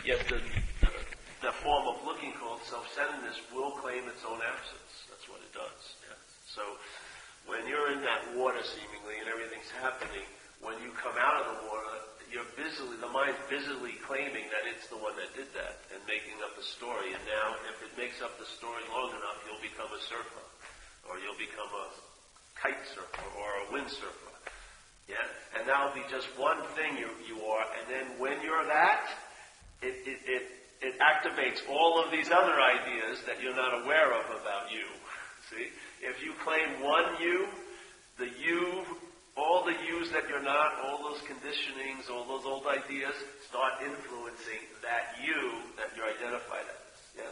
yet the form of looking called self-centeredness will claim its own absence. That's what it does. Yeah? So when you're in that water seemingly and everything's happening, when you come out of the water, the mind's busily claiming that it's the one that did that and making up a story. And now if it makes up the story long enough, you'll become a surfer, or you'll become a kite surfer or a windsurfer. Yeah? And that'll be just one thing you are, and then when you're that, it activates all of these other ideas that you're not aware of about you. See? If you claim one you, the you, all the yous that you're not, all those conditionings, all those old ideas start influencing that you that you're identified as. Yes?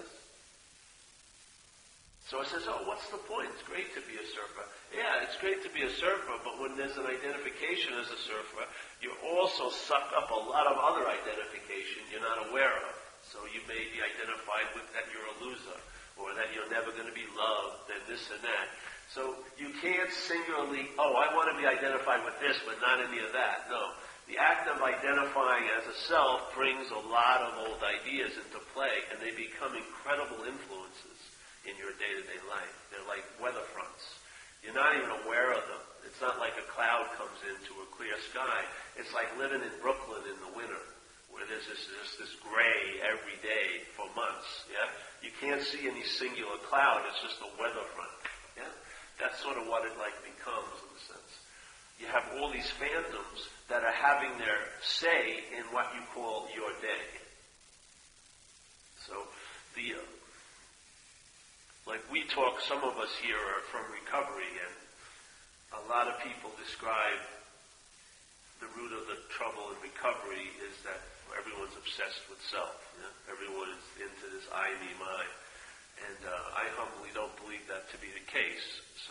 So it says, what's the point? It's great to be a surfer. Yeah, it's great to be a surfer, but when there's an identification as a surfer, you also suck up a lot of other identification you're not aware of. So you may be identified with that you're a loser, or that you're never going to be loved, and this and that. So you can't singularly, I want to be identified with this, but not any of that. No. The act of identifying as a self brings a lot of old ideas into play, and they become incredible influences in your day-to-day life. They're like weather fronts. You're not even aware of them. It's not like a cloud comes into a clear sky. It's like living in Brooklyn in the winter, where there's this gray every day for months. Yeah, you can't see any singular cloud. It's just a weather front. Yeah, that's sort of what it becomes in a sense. You have all these phantoms that are having their say in what you call your day. So like we talk, some of us here are from recovery, and a lot of people describe the root of the trouble in recovery is that everyone's obsessed with self. Yeah? Everyone is into this I, me, mine. And I humbly don't believe that to be the case. So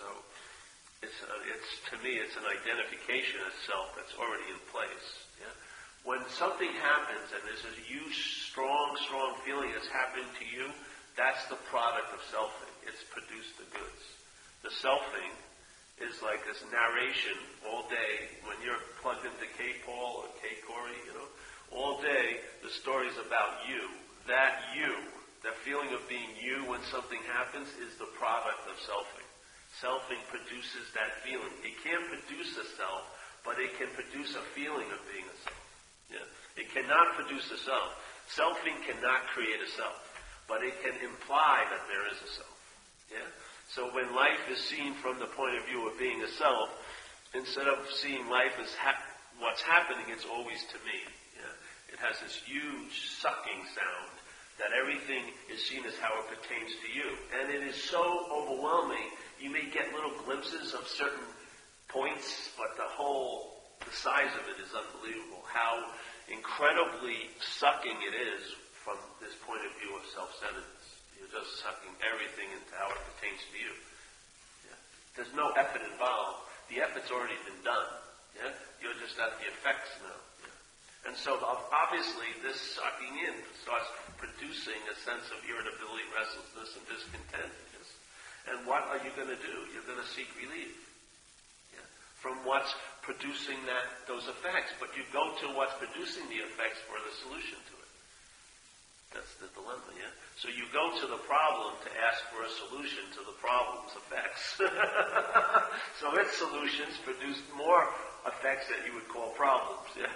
to me, it's an identification of self that's already in place. Yeah? When something happens and there's a huge, strong feeling that's happened to you, that's the product of selfing. It's produced the goods. The selfing is like this narration all day. When you're plugged into K-Paul or K-Corey, all day the story's about you. That you, that feeling of being you when something happens, is the product of selfing. Selfing produces that feeling. It can't produce a self, but it can produce a feeling of being a self. Yeah? It cannot produce a self. Selfing cannot create a self, but it can imply that there is a self. Yeah? So when life is seen from the point of view of being a self, instead of seeing life as what's happening, it's always to me. Yeah? It has this huge sucking sound that everything is seen as how it pertains to you. And it is so overwhelming, you may get little glimpses of certain points, but the size of it is unbelievable. How incredibly sucking it is from this point of view of self-centeredness. You're just sucking everything into how it pertains to you. Yeah? There's no effort involved. The effort's already been done. Yeah? You're just at the effects now. Yeah? And so obviously this sucking in starts producing a sense of irritability, restlessness, and discontent. Yes? And what are you going to do? You're going to seek relief. Yeah? From what's producing those effects. But you go to what's producing the effects for the solution to it. That's the dilemma, yeah? So you go to the problem to ask for a solution to the problem's effects. So its solutions produce more effects that you would call problems, yeah?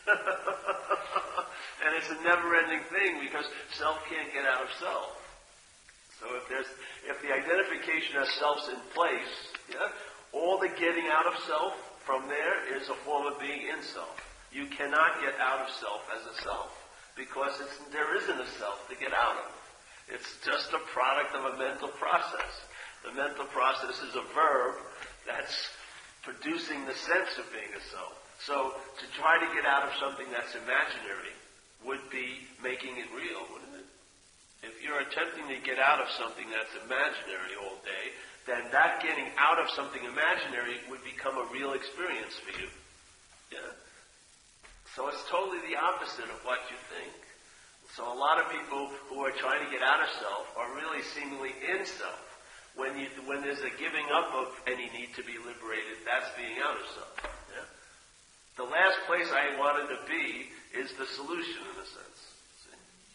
And it's a never-ending thing because self can't get out of self. So if the identification as self's in place, yeah, all the getting out of self from there is a form of being in self. You cannot get out of self as a self. Because there isn't a self to get out of. It's just a product of a mental process. The mental process is a verb that's producing the sense of being a self. So to try to get out of something that's imaginary would be making it real, wouldn't it? If you're attempting to get out of something that's imaginary all day, then that getting out of something imaginary would become a real experience for you. Yeah? So it's totally the opposite of what you think. So a lot of people who are trying to get out of self are really seemingly in self. When there's a giving up of any need to be liberated, that's being out of self. Yeah? The last place I wanted to be is the solution, in a sense. See?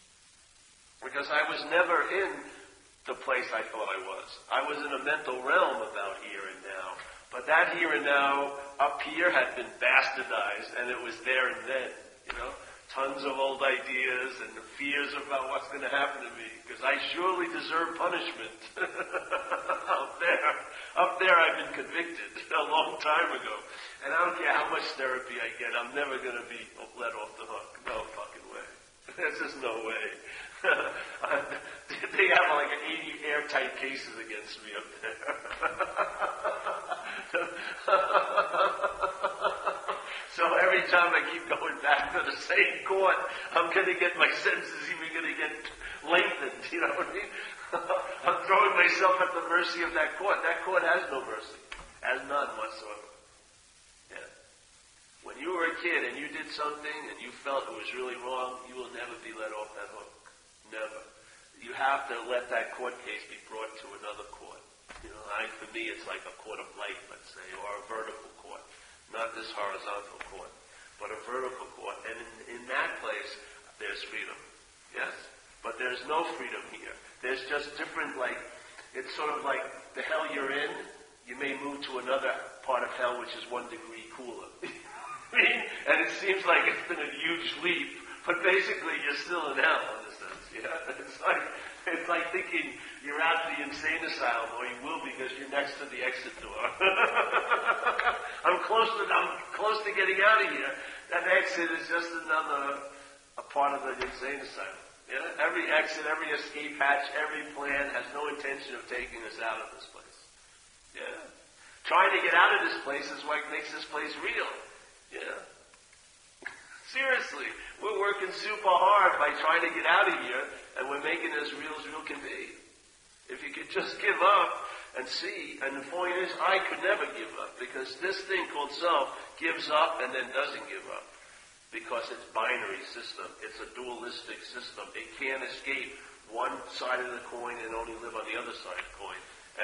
Because I was never in the place I thought I was. I was in a mental realm about here and now. But that here and now up here had been bastardized, and it was there and then, you know. Tons of old ideas and the fears about what's going to happen to me, because I surely deserve punishment. Up there I've been convicted a long time ago. And I don't care how much therapy I get, I'm never going to be let off the hook. No fucking way. There's just no way. They have like 80 airtight cases against me up there. So every time I keep going back to the same court, I'm going to get my sentences even going to get lengthened, you know what I mean? I'm throwing myself at the mercy of that court. That court has no mercy. Has none whatsoever. Yeah. When you were a kid and you did something and you felt it was really wrong, you will never be let off that hook. Never. You have to let that court case be brought to another court. You know, for me it's like a court of light, let's say, or a vertical court. Not this horizontal court, but a vertical court. And in that place, there's freedom. Yes? But there's no freedom here. There's just different, like, it's sort of like the hell you're in, you may move to another part of hell which is 1 degree cooler. And it seems like it's been a huge leap, but basically you're still in hell in a sense. Yeah? It's like thinking you're out of the insane asylum, or you will because you're next to the exit door. I'm close to getting out of here. That exit is just a part of the insane asylum. Yeah? Every exit, every escape hatch, every plan has no intention of taking us out of this place. Yeah? Trying to get out of this place is what makes this place real. Yeah? Seriously, we're working super hard by trying to get out of here, and we're making it as real can be. If you could just give up and see, and the point is, I could never give up, because this thing called self gives up and then doesn't give up, because it's binary system. It's a dualistic system. It can't escape one side of the coin and only live on the other side of the coin.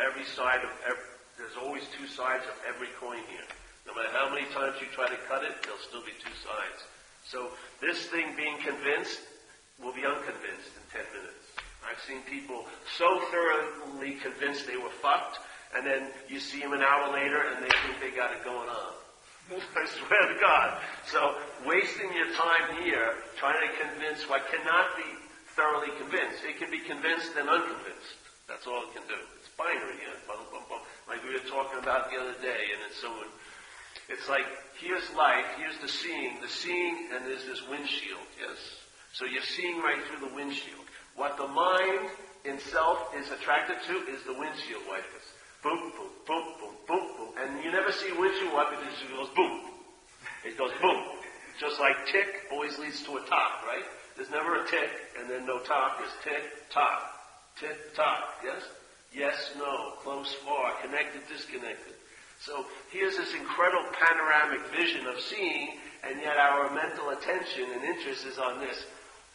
There's always two sides of every coin here. No matter how many times you try to cut it, there'll still be two sides. So this thing being convinced will be unconvinced in 10 minutes. I've seen people so thoroughly convinced they were fucked, and then you see them an hour later and they think they got it going on. I swear to God. So wasting your time here trying to convince what cannot be thoroughly convinced. It can be convinced and unconvinced. That's all it can do. It's binary. Yeah? Boom, boom, boom. Like we were talking about the other day, and it's like, here's life, here's the seeing, and there's this windshield, yes? So you're seeing right through the windshield. What the mind in self is attracted to is the windshield wipers. Boom, boom, boom, boom, boom, boom. And you never see windshield wipers, it just goes boom. It goes boom. Just like tick always leads to a tock, right? There's never a tick and then no tock. There's tick, tock, yes? Yes, no, close, far, connected, disconnected. So here's this incredible panoramic vision of seeing, and yet our mental attention and interest is on this.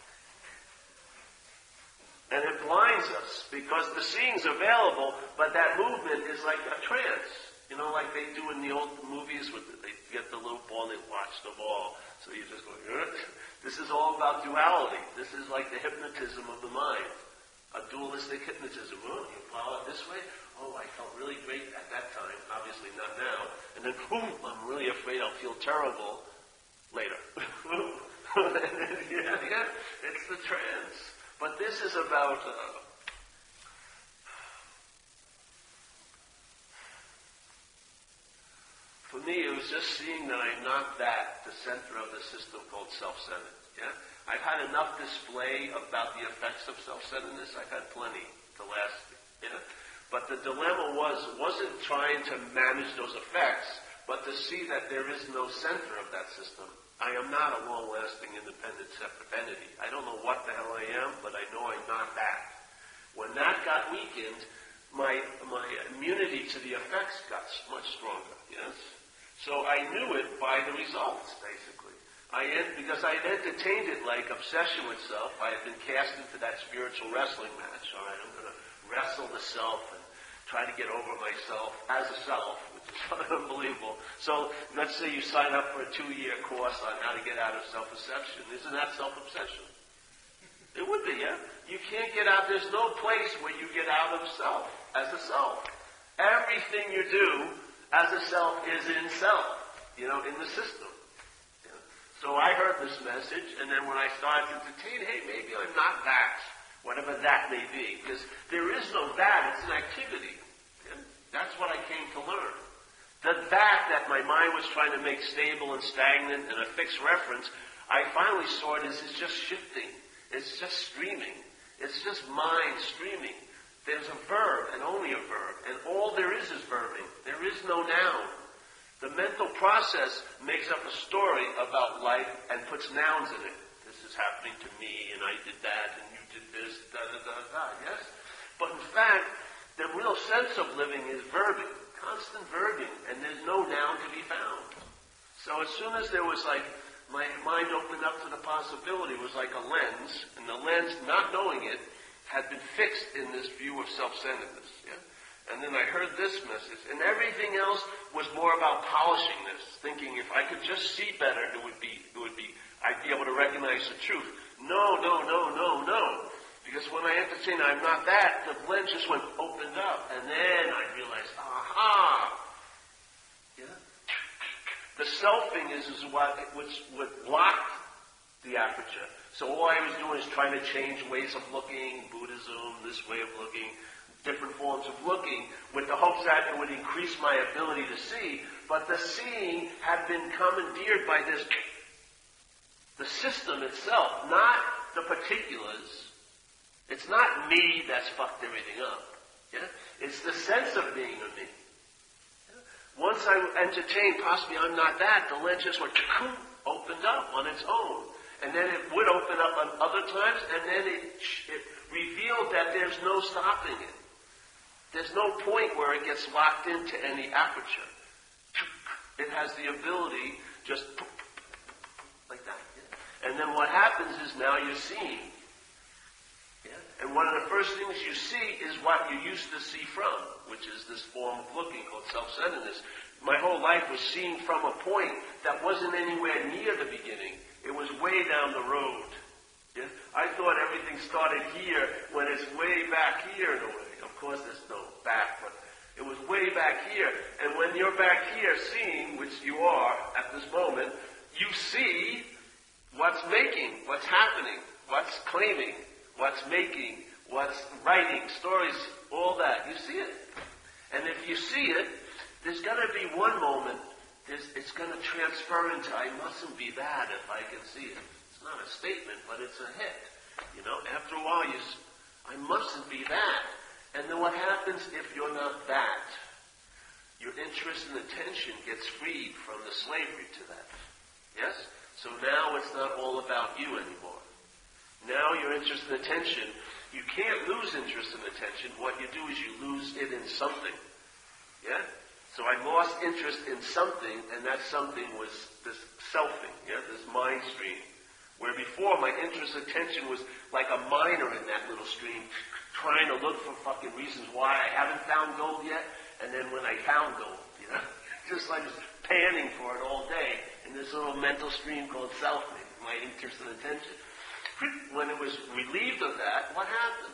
And it blinds us, because the seeing's available, but that movement is like a trance. You know, like they do in the old movies, they get the little ball, they watch the ball. So you just go, this is all about duality. This is like the hypnotism of the mind. A dualistic hypnotism. Oh, you follow it this way? Oh, I felt really great at that time. Obviously not now. And then, boom, I'm really afraid I'll feel terrible later. yeah, it's the trance. But this is about... for me, it was just seeing that I'm not the center of the system called self-centered. Yeah? I've had enough display about the effects of self-centeredness. I've had plenty to last. Yeah? But the dilemma wasn't trying to manage those effects, but to see that there is no center of that system. I am not a long-lasting, independent, separate entity. I don't know what the hell I am, but I know I'm not that. When that got weakened, my immunity to the effects got much stronger. Yes? So I knew it by the results, basically. Because I had entertained it like obsession with self. I had been cast into that spiritual wrestling match. All right, I'm going to wrestle the self and try to get over myself as a self, which is unbelievable. So let's say you sign up for a 2-year course on how to get out of self-obsession. Isn't that self-obsession? It would be, yeah. You can't get out. There's no place where you get out of self as a self. Everything you do as a self is in self, in the system. So I heard this message, and then when I started to entertain, hey, maybe I'm not that, whatever that may be, because there is no that, it's an activity. And that's what I came to learn. That my mind was trying to make stable and stagnant and a fixed reference, I finally saw it as it's just shifting. It's just streaming. It's just mind streaming. There's a verb, and only a verb, and all there is verbing. There is no noun. The mental process makes up a story about life and puts nouns in it. This is happening to me, and I did that, and you did this, yes? But in fact, the real sense of living is verbing, constant verbing, and there's no noun to be found. So as soon as there was my mind opened up to the possibility, it was like a lens, and the lens, not knowing it, had been fixed in this view of self-centeredness. Yeah? And then I heard this message, and everything else was more about polishing this, thinking if I could just see better, I'd be able to recognize the truth. No. Because when I entertained, I'm not that, the lens just opened up, and then I realized, aha! Yeah? The selfing is what blocked the aperture. So all I was doing is trying to change ways of looking, Buddhism, this way of looking, different forms of looking, with the hopes that it would increase my ability to see. But the seeing had been commandeered by the system itself, not the particulars. It's not me that's fucked everything up. Yeah? It's the sense of being a me. Yeah? Once I entertained, possibly I'm not that, the lens just opened up on its own. And then it would open up on other times, and then it revealed that there's no stopping it. There's no point where it gets locked into any aperture. It has the ability just like that. Yeah? And then what happens is now you're seeing. Yeah? And one of the first things you see is what you used to see from, which is this form of looking called self-centeredness. My whole life was seeing from a point that wasn't anywhere near the beginning. It was way down the road. Yeah? I thought everything started here when it's way back here in a way. Of course there's no back, but it was way back here. And when you're back here seeing, which you are at this moment, you see what's making, what's happening, what's claiming, what's making, what's writing, stories, all that. You see it. And if you see it, there's got to be one moment it's going to transfer into I mustn't be that if I can see it. It's not a statement, but it's a hit. After a while I mustn't be that. And then what happens if you're not that? Your interest and attention gets freed from the slavery to that. Yes? So now it's not all about you anymore. Now your interest and attention, you can't lose interest and attention. What you do is you lose it in something. Yeah? So I lost interest in something, and that something was this selfing, this mind stream. Where before my interest and attention was like a miner in that little stream, trying to look for fucking reasons why I haven't found gold yet, and then when I found gold, just like just panning for it all day in this little mental stream called selfing, my interest and attention. When it was relieved of that, what happens?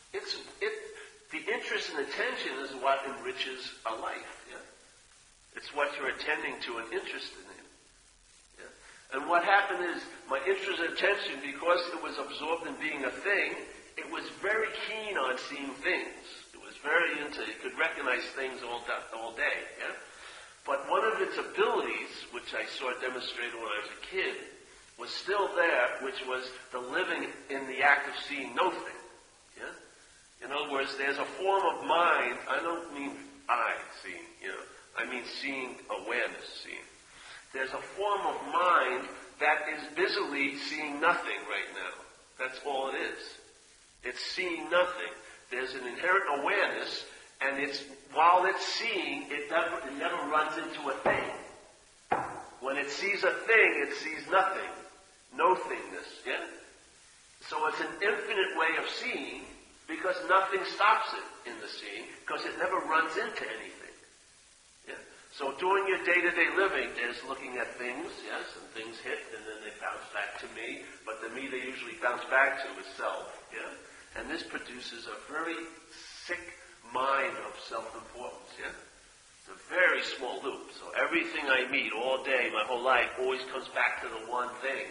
The interest and attention is what enriches a life. Yeah? It's what you're attending to and interested in. Yeah? And what happened is my interest and attention, because it was absorbed in being a thing, it was very keen on seeing things. It was very into it. It could recognize things all day. Yeah? But one of its abilities, which I saw demonstrated when I was a kid, was still there, which was the living in the act of seeing no thing. Yeah? In other words, there's a form of mind. I don't mean I seeing, I mean seeing, awareness seeing. There's a form of mind that is busily seeing nothing right now. That's all it is. It's seeing nothing. There's an inherent awareness, and while it's seeing, it never runs into a thing. When it sees a thing, it sees nothing. No-thingness, yeah? So it's an infinite way of seeing, because nothing stops it in the seeing, because it never runs into anything. Yeah? So during your day-to-day living, there's looking at things, yes, and things hit, and then they bounce back to me. But the me they usually bounce back to is self, yeah? And this produces a very sick mind of self-importance, yeah? It's a very small loop. So everything I meet all day, my whole life, always comes back to the one thing.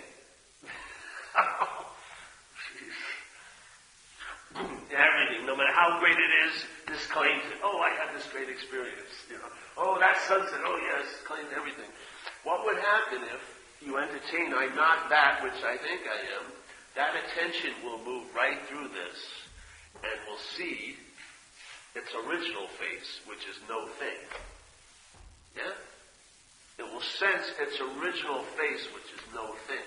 Everything, no matter how great it is, this claims it. Oh, I had this great experience, you know. Oh, that sunset, oh yes, claims everything. What would happen if you entertain, I'm not that which I think I am? That attention will move right through this and will see its original face, which is no thing. Yeah? It will sense its original face, which is no thing.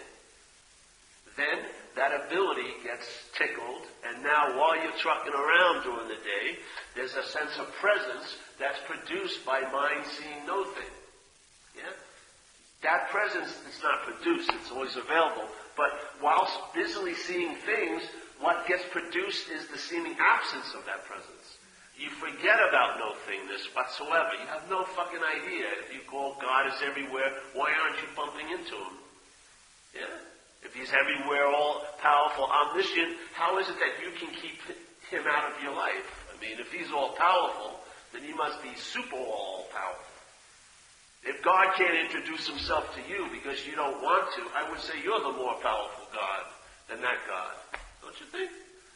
Then that ability gets tickled, and now while you're trucking around during the day, there's a sense of presence that's produced by mind seeing no thing. Yeah? That presence is not produced, it's always available. But whilst busily seeing things, what gets produced is the seeming absence of that presence. You forget about no thingness whatsoever. You have no fucking idea. If you call God is everywhere, why aren't you bumping into Him? Yeah? If He's everywhere, all-powerful, omniscient, how is it that you can keep Him out of your life? I mean, if He's all-powerful, then He must be super all-powerful. If God can't introduce Himself to you because you don't want to, I would say you're the more powerful God than that God. Don't you think?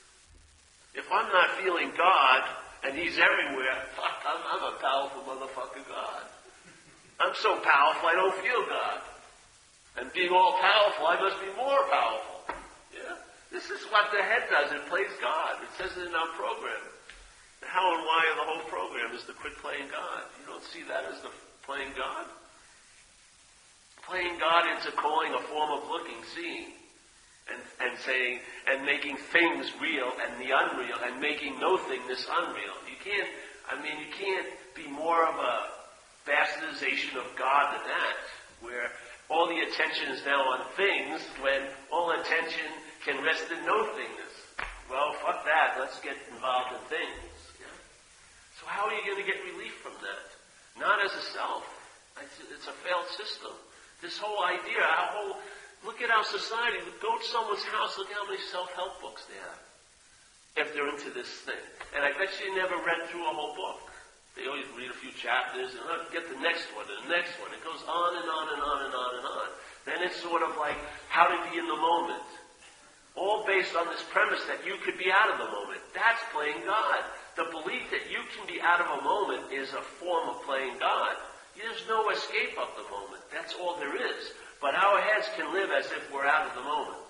If I'm not feeling God, and He's everywhere, fuck, I'm a powerful motherfucker God. I'm so powerful I don't feel God. And being all powerful, I must be more powerful. Yeah? This is what the head does. It plays God. It says it in our program. The how and why of the whole program is to quit playing God. You don't see that as the playing God? Playing God into calling a form of looking, seeing, and saying, and making things real and the unreal, and making no thingness unreal. You can't be more of a bastardization of God than that, where all the attention is now on things when all attention can rest in no thingness. Well, fuck that. Let's get involved in things. Yeah? So how are you going to get relief from that? Not as a self. It's a failed system. This whole idea, look at our society. Go to someone's house, look how many self-help books they have. If they're into this thing. And I bet you never read through a whole book. They always read a few chapters and get the next one and the next one. It goes on and on and on and on and on. Then it's sort of like how to be in the moment. All based on this premise that you could be out of the moment. That's playing God. The belief that you can be out of a moment is a form of playing God. There's no escape of the moment. That's all there is. But our heads can live as if we're out of the moment.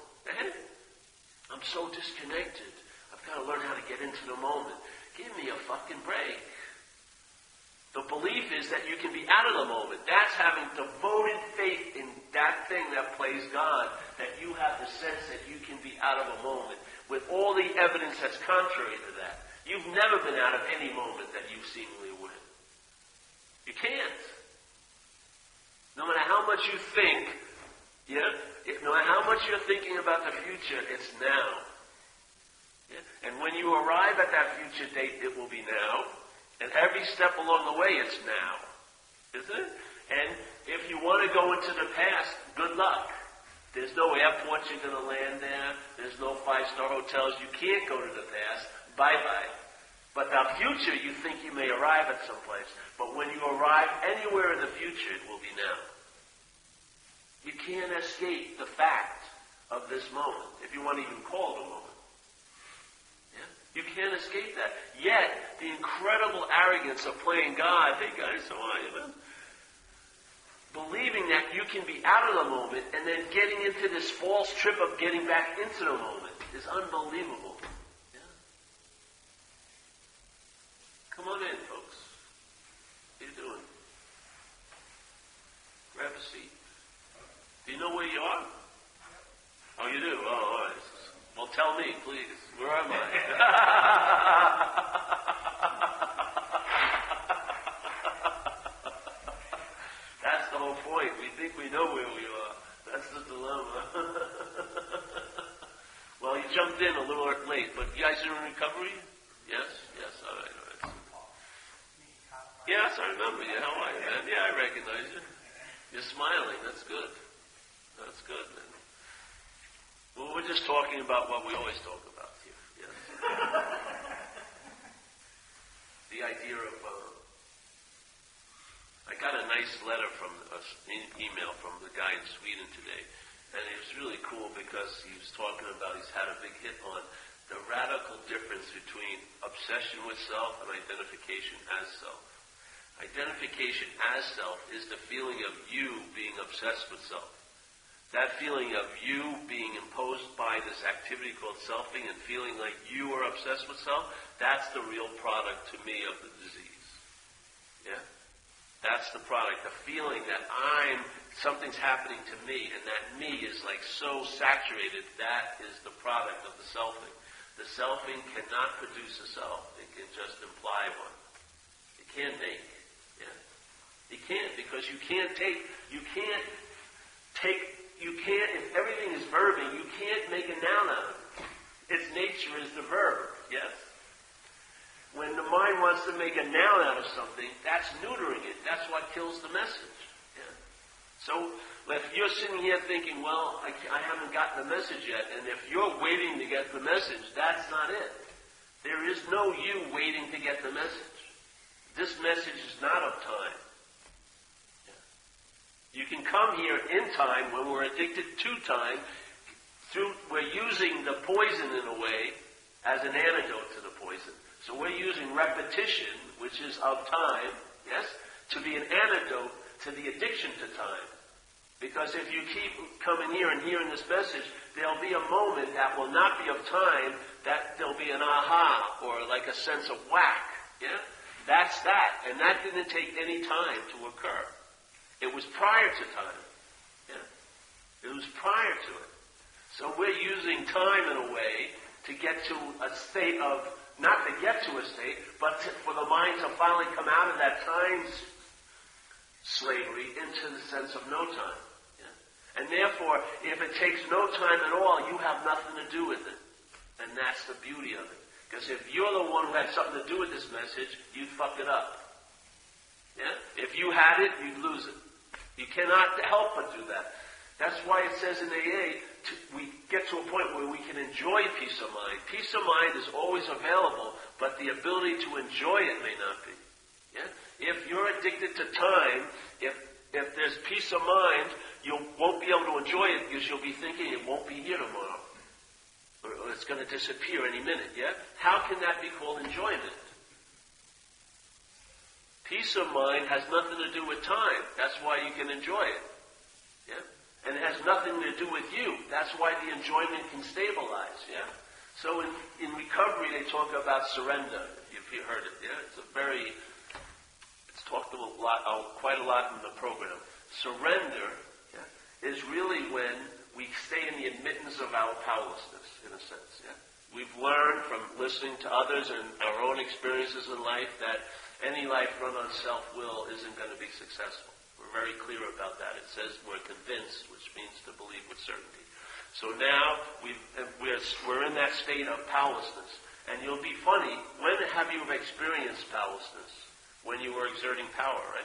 I'm so disconnected. I've got to learn how to get into the moment. Give me a fucking break. The belief is that you can be out of the moment. That's having devoted faith in that thing that plays God, that you have the sense that you can be out of a moment, with all the evidence that's contrary to that. You've never been out of any moment that you seemingly would. You can't. No matter how much you think, no matter how much you're thinking about the future, it's now. Yeah? And when you arrive at that future date, it will be now. And every step along the way, it's now. Isn't it? And if you want to go into the past, good luck. There's no airport you're going to land there. There's no 5-star hotels. You can't go to the past. Bye-bye. But the future, you think you may arrive at some place. But when you arrive anywhere in the future, it will be now. You can't escape the fact of this moment, if you want to even call it a moment. You can't escape that. Yet, the incredible arrogance of playing God, hey guys, how are you, man? Believing that you can be out of the moment and then getting into this false trip of getting back into the moment is unbelievable. Yeah? Come on in, folks. How you doing? Grab a seat. Do you know where you are? Oh, you do? Oh, all right. Well, tell me, please. Where am I? That's the whole point. We think we know where we are. That's the dilemma. Well, you jumped in a little late, but you guys are in recovery? Yes? Yes, all right. Yes, I remember you. How are you, man? Yeah, I recognize you. You're smiling. That's good. That's good, man. Well, we're just talking about what we always talk about here. Yes. The idea of, I got a nice letter from email from the guy in Sweden today, and it was really cool because he was talking about, he's had a big hit on the radical difference between obsession with self and identification as self. Identification as self is the feeling of you being obsessed with self. That feeling of you being imposed by this activity called selfing and feeling like you are obsessed with self, that's the real product to me of the disease. Yeah? That's the product. The feeling that something's happening to me, and that me is like so saturated, that is the product of the selfing. The selfing cannot produce a self. It can just imply one. It can't make. Yeah? It can't, because if everything is verbing, you can't make a noun out of it. Its nature is the verb, yes? When the mind wants to make a noun out of something, that's neutering it. That's what kills the message. Yeah? So, if you're sitting here thinking, well, I haven't gotten the message yet, and if you're waiting to get the message, that's not it. There is no you waiting to get the message. This message is not of time. You can come here in time when we're addicted to time. We're using the poison in a way as an antidote to the poison. So we're using repetition, which is of time, yes, to be an antidote to the addiction to time. Because if you keep coming here and hearing this message, there'll be a moment that will not be of time, that there'll be an aha, or like a sense of whack. Yeah? That's that. And that didn't take any time to occur. It was prior to time. Yeah? It was prior to it. So we're using time in a way to get to a state of, not to get to a state, but for the mind to finally come out of that time slavery into the sense of no time. Yeah? And therefore, if it takes no time at all, you have nothing to do with it. And that's the beauty of it. Because if you're the one who had something to do with this message, you'd fuck it up. Yeah? If you had it, you'd lose it. You cannot help but do that. That's why it says in AA, we get to a point where we can enjoy peace of mind. Peace of mind is always available, but the ability to enjoy it may not be. Yeah? If you're addicted to time, if there's peace of mind, you won't be able to enjoy it because you'll be thinking it won't be here tomorrow. Or it's going to disappear any minute, yeah? How can that be called enjoyment? Peace of mind has nothing to do with time. That's why you can enjoy it. Yeah? And it has nothing to do with you. That's why the enjoyment can stabilize. Yeah? So in recovery, they talk about surrender, if you heard it. Yeah? It's talked a lot, quite a lot in the program. Surrender, yeah, is really when we stay in the admittance of our powerlessness, in a sense. Yeah? We've learned from listening to others and our own experiences in life that any life run on self-will isn't going to be successful. We're very clear about that. It says we're convinced, which means to believe with certainty. So now we're in that state of powerlessness. And you'll be funny, when have you experienced powerlessness? When you were exerting power, right?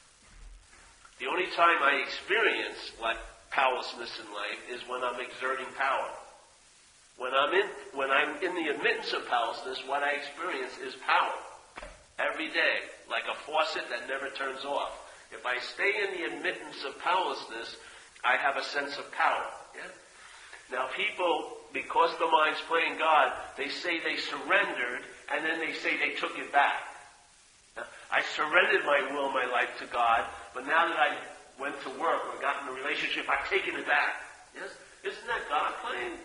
The only time I experience powerlessness in life is when I'm exerting power. When I'm in the admittance of powerlessness, what I experience is power. Every day, like a faucet that never turns off. If I stay in the admittance of powerlessness, I have a sense of power. Yeah? Now people, because the mind's playing God, they say they surrendered, and then they say they took it back. Now, I surrendered my will, my life to God, but now that I went to work or got in a relationship, I've taken it back. Yes? Isn't that God playing?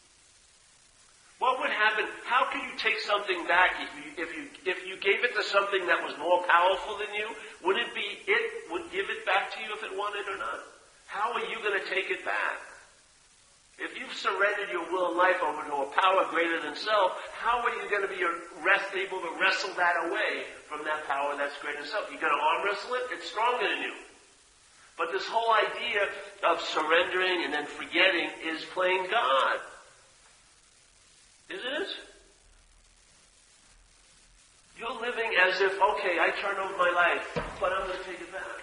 What would happen? How can you take something back if you gave it to something that was more powerful than you? Would it give it back to you if it wanted or not? How are you going to take it back? If you've surrendered your will and life over to a power greater than self, how are you going to be able to wrestle that away from that power that's greater than self? You're going to arm wrestle it? It's stronger than you. But this whole idea of surrendering and then forgetting is playing God. Isn't it? You're living as if, okay, I turned over my life, but I'm going to take it back.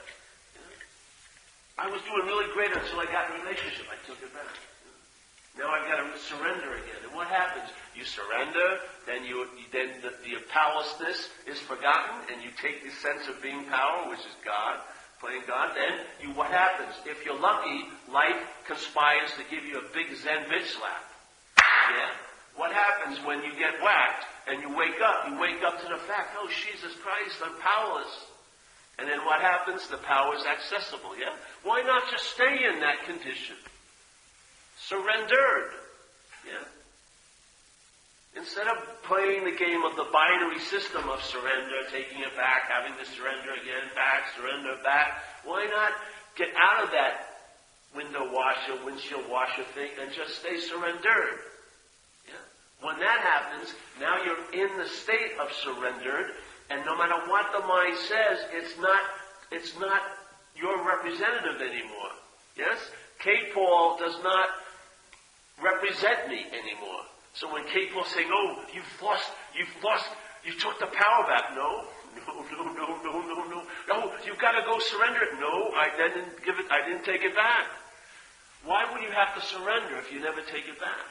I was doing really great until I got in a relationship. I took it back. Now I've got to surrender again. And what happens? You surrender, then the powerlessness is forgotten, and you take the sense of being power, which is God, playing God. Then what happens? If you're lucky, life conspires to give you a big Zen bitch slap. Yeah? What happens when you get whacked and you wake up? You wake up to the fact, oh, Jesus Christ, I'm powerless. And then what happens? The power is accessible, yeah? Why not just stay in that condition? Surrendered, yeah? Instead of playing the game of the binary system of surrender, taking it back, having to surrender again, back, surrender, back, why not get out of that windshield washer thing and just stay surrendered? Yeah? When that happens, now you're in the state of surrendered, and no matter what the mind says, it's not your representative anymore. Yes? Kate Paul does not represent me anymore. So when Kate Paul's saying, oh, you took the power back. No, you've got to go surrender it. No, I didn't take it back. Why would you have to surrender if you never take it back?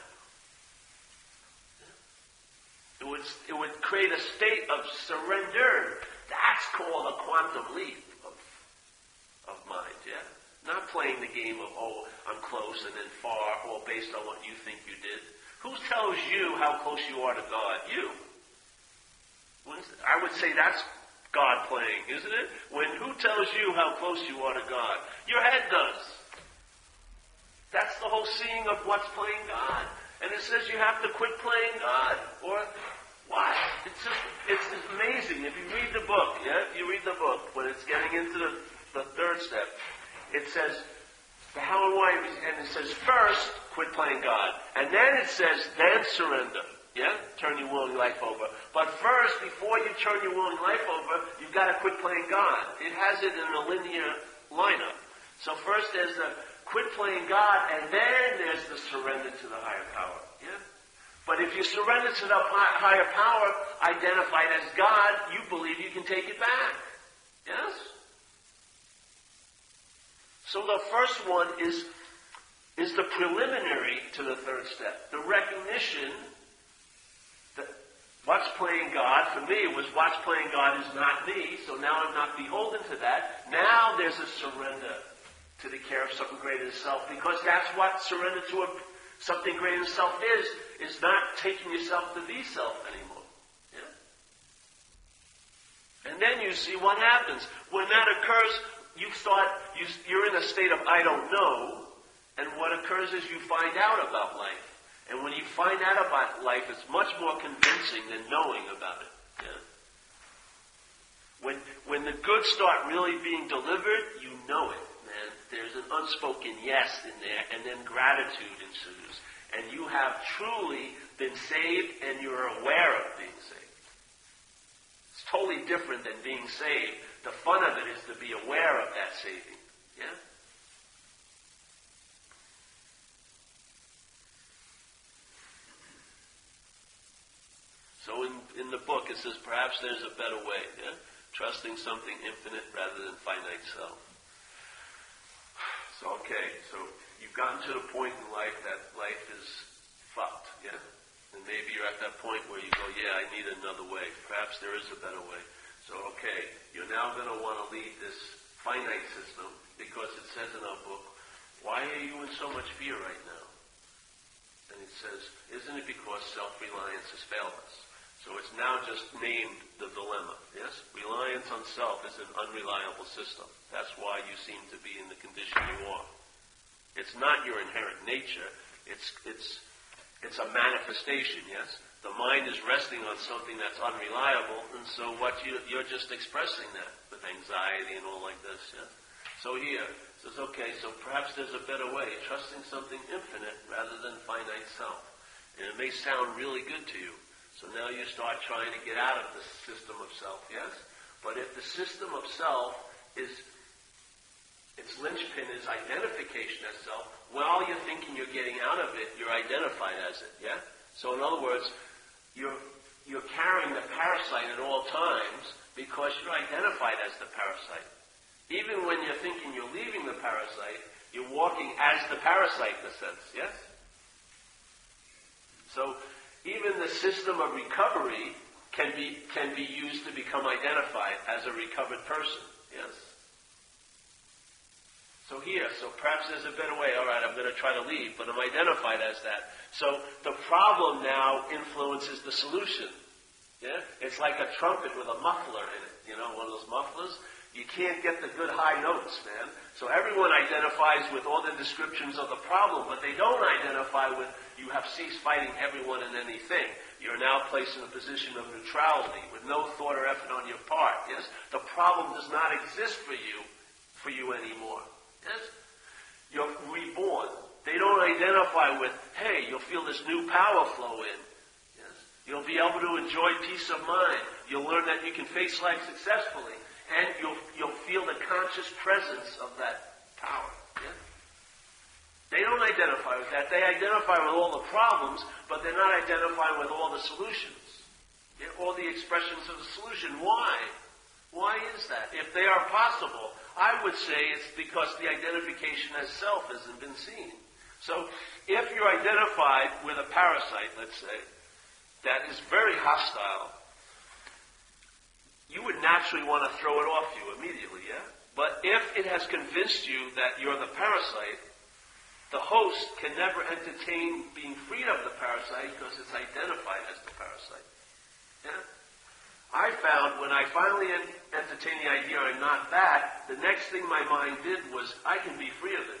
It would create a state of surrender. That's called a quantum leap of mind, yeah? Not playing the game of, oh, I'm close and then far, all based on what you think you did. Who tells you how close you are to God? You. I would say that's God playing, isn't it? Who tells you how close you are to God? Your head does. That's the whole seeing of what's playing God. And it says you have to quit playing God. Or what? It's amazing. If you read the book, when it's getting into the third step, it says the how and why, and it says first, quit playing God. And then it says, then surrender. Yeah? Turn your will and your life over. But first, before you turn your will and your life over, you've got to quit playing God. It has it in a linear lineup. So first there's the quit playing God, and then there's the surrender to the higher power. Yeah? But if you surrender to the higher power, identified as God, you believe you can take it back. Yes? So the first one is the preliminary to the third step. The recognition that what's playing God, for me, was what's playing God is not me, so now I'm not beholden to that. Now there's a surrender to the care of something greater than self, because that's what surrender to something greater than self is not taking yourself to be self anymore. Yeah? And then you see what happens. When that occurs, you're in a state of I don't know, and what occurs is you find out about life. And when you find out about life, it's much more convincing than knowing about it. Yeah? When the goods start really being delivered, you know it. There's an unspoken yes in there, and then gratitude ensues. And you have truly been saved, and you're aware of being saved. It's totally different than being saved. The fun of it is to be aware of that saving. Yeah? So in the book it says, perhaps there's a better way. Yeah? Trusting something infinite rather than finite self. So, so you've gotten to the point in life that life is fucked, yeah? And maybe you're at that point where you go, yeah, I need another way. Perhaps there is a better way. So, you're now going to want to leave this finite system because it says in our book, why are you in so much fear right now? And it says, isn't it because self-reliance has failed us? So it's now just named the dilemma, yes? Reliance on self is an unreliable system. That's why you seem to be in the condition you are. It's not your inherent nature. It's a manifestation, yes? The mind is resting on something that's unreliable, and so you're just expressing that with anxiety and all like this, yes? So here, it says, so perhaps there's a better way, trusting something infinite rather than finite self. And it may sound really good to you. So now you start trying to get out of the system of self, yes? But if the system of self its linchpin is identification as self, while you're thinking you're getting out of it, you're identified as it, yeah? So in other words, you're you're carrying the parasite at all times because you're identified as the parasite. Even when you're thinking you're leaving the parasite, you're walking as the parasite in a sense, yes? So even the system of recovery can be used to become identified as a recovered person, yes? So perhaps there's a better way. All right, I'm going to try to leave, but I'm identified as that. So the problem now influences the solution. Yeah? It's like a trumpet with a muffler in it. You know, one of those mufflers. You can't get the good high notes, man. So everyone identifies with all the descriptions of the problem, but they don't identify with you have ceased fighting everyone and anything. You're now placed in a position of neutrality with no thought or effort on your part. Yes? The problem does not exist for you anymore. Yes? You're reborn. They don't identify with, hey, you'll feel this new power flow in. Yes? You'll be able to enjoy peace of mind. You'll learn that you can face life successfully. And you'll feel the conscious presence of that power. Yeah? They don't identify with that. They identify with all the problems, but they're not identifying with all the solutions. Yeah? All the expressions of the solution. Why? Why is that? If they are possible, I would say it's because the identification as self hasn't been seen. So, if you're identified with a parasite, let's say, that is very hostile, you would naturally want to throw it off you immediately, yeah? But if it has convinced you that you're the parasite, the host can never entertain being freed of the parasite because it's identified as the parasite. Yeah? I found when I finally entertained the idea I'm not that, the next thing my mind did was, I can be free of it.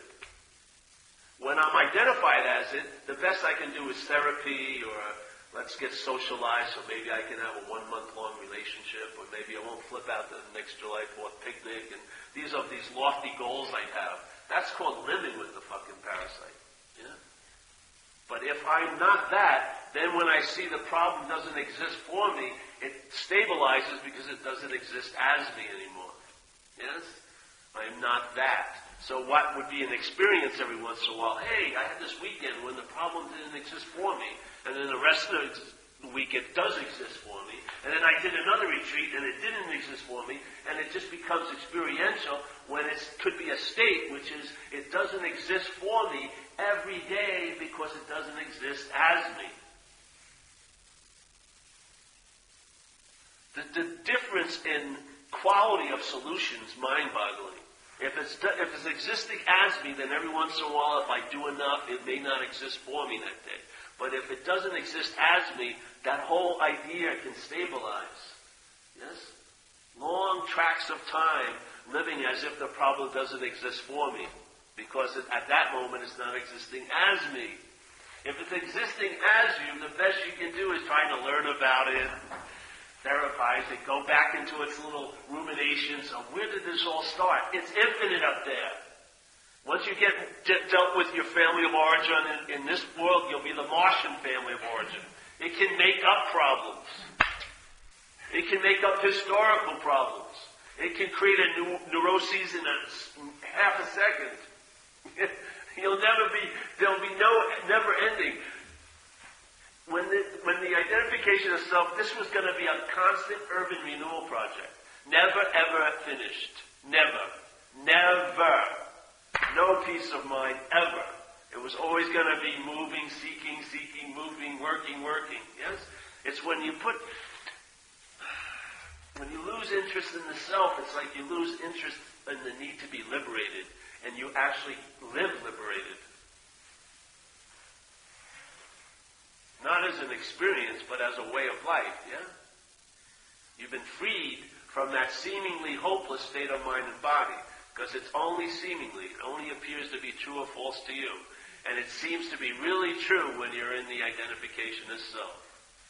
When I'm identified as it, the best I can do is therapy, or let's get socialized, so maybe I can have a 1-month-long relationship, or maybe I won't flip out the next July 4th picnic, and these are these lofty goals I have. That's called living with the fucking parasite. Yeah? But if I'm not that, then when I see the problem doesn't exist for me, it stabilizes because it doesn't exist as me anymore. Yes? I'm not that. So what would be an experience every once in a while? Hey, I had this weekend when the problem didn't exist for me, and then the rest of the week it does exist for me, and then I did another retreat and it didn't exist for me, and it just becomes experiential when it could be a state which is, it doesn't exist for me every day because it doesn't exist as me. The difference in quality of solutions, mind-boggling. If it's existing as me, then every once in a while, if I do enough, it may not exist for me that day. But if it doesn't exist as me, that whole idea can stabilize. Yes? Long tracts of time living as if the problem doesn't exist for me. Because at that moment, it's not existing as me. If it's existing as you, the best you can do is trying to learn about it, therapize it, go back into its little ruminations of where did this all start? It's infinite up there. Once you get dealt with your family of origin in this world, you'll be the Martian family of origin. It can make up problems. It can make up historical problems. It can create a new neuroses in half a second. There'll be no never ending. When the identification of self, this was going to be a constant urban renewal project. Never, ever finished. Never. Never. No peace of mind, ever. It was always going to be moving, seeking, moving, working. Yes? It's when you lose interest in the self, it's like you lose interest in the need to be liberated, and you actually live liberated. Not as an experience, but as a way of life, yeah? You've been freed from that seemingly hopeless state of mind and body, because it's only seemingly, it only appears to be true or false to you. And it seems to be really true when you're in the identification as self.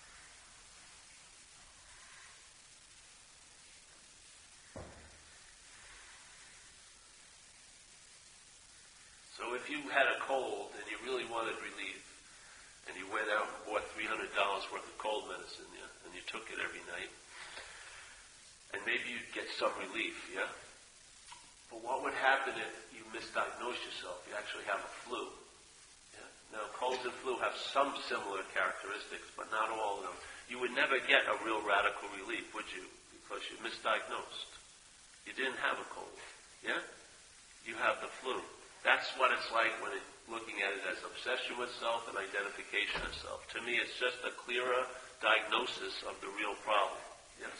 So if you had a cold and you really wanted relief, and you went out and bought $300 worth of cold medicine, yeah, and you took it every night, and maybe you'd get some relief, yeah? But what would happen if you misdiagnosed yourself? You actually have a flu, yeah? Now, colds and flu have some similar characteristics, but not all of them. You would never get a real radical relief, would you? Because you misdiagnosed. You didn't have a cold. Yeah? You have the flu. That's what it's like when looking at it as obsession with self and identification of self. To me, it's just a clearer diagnosis of the real problem. Yes?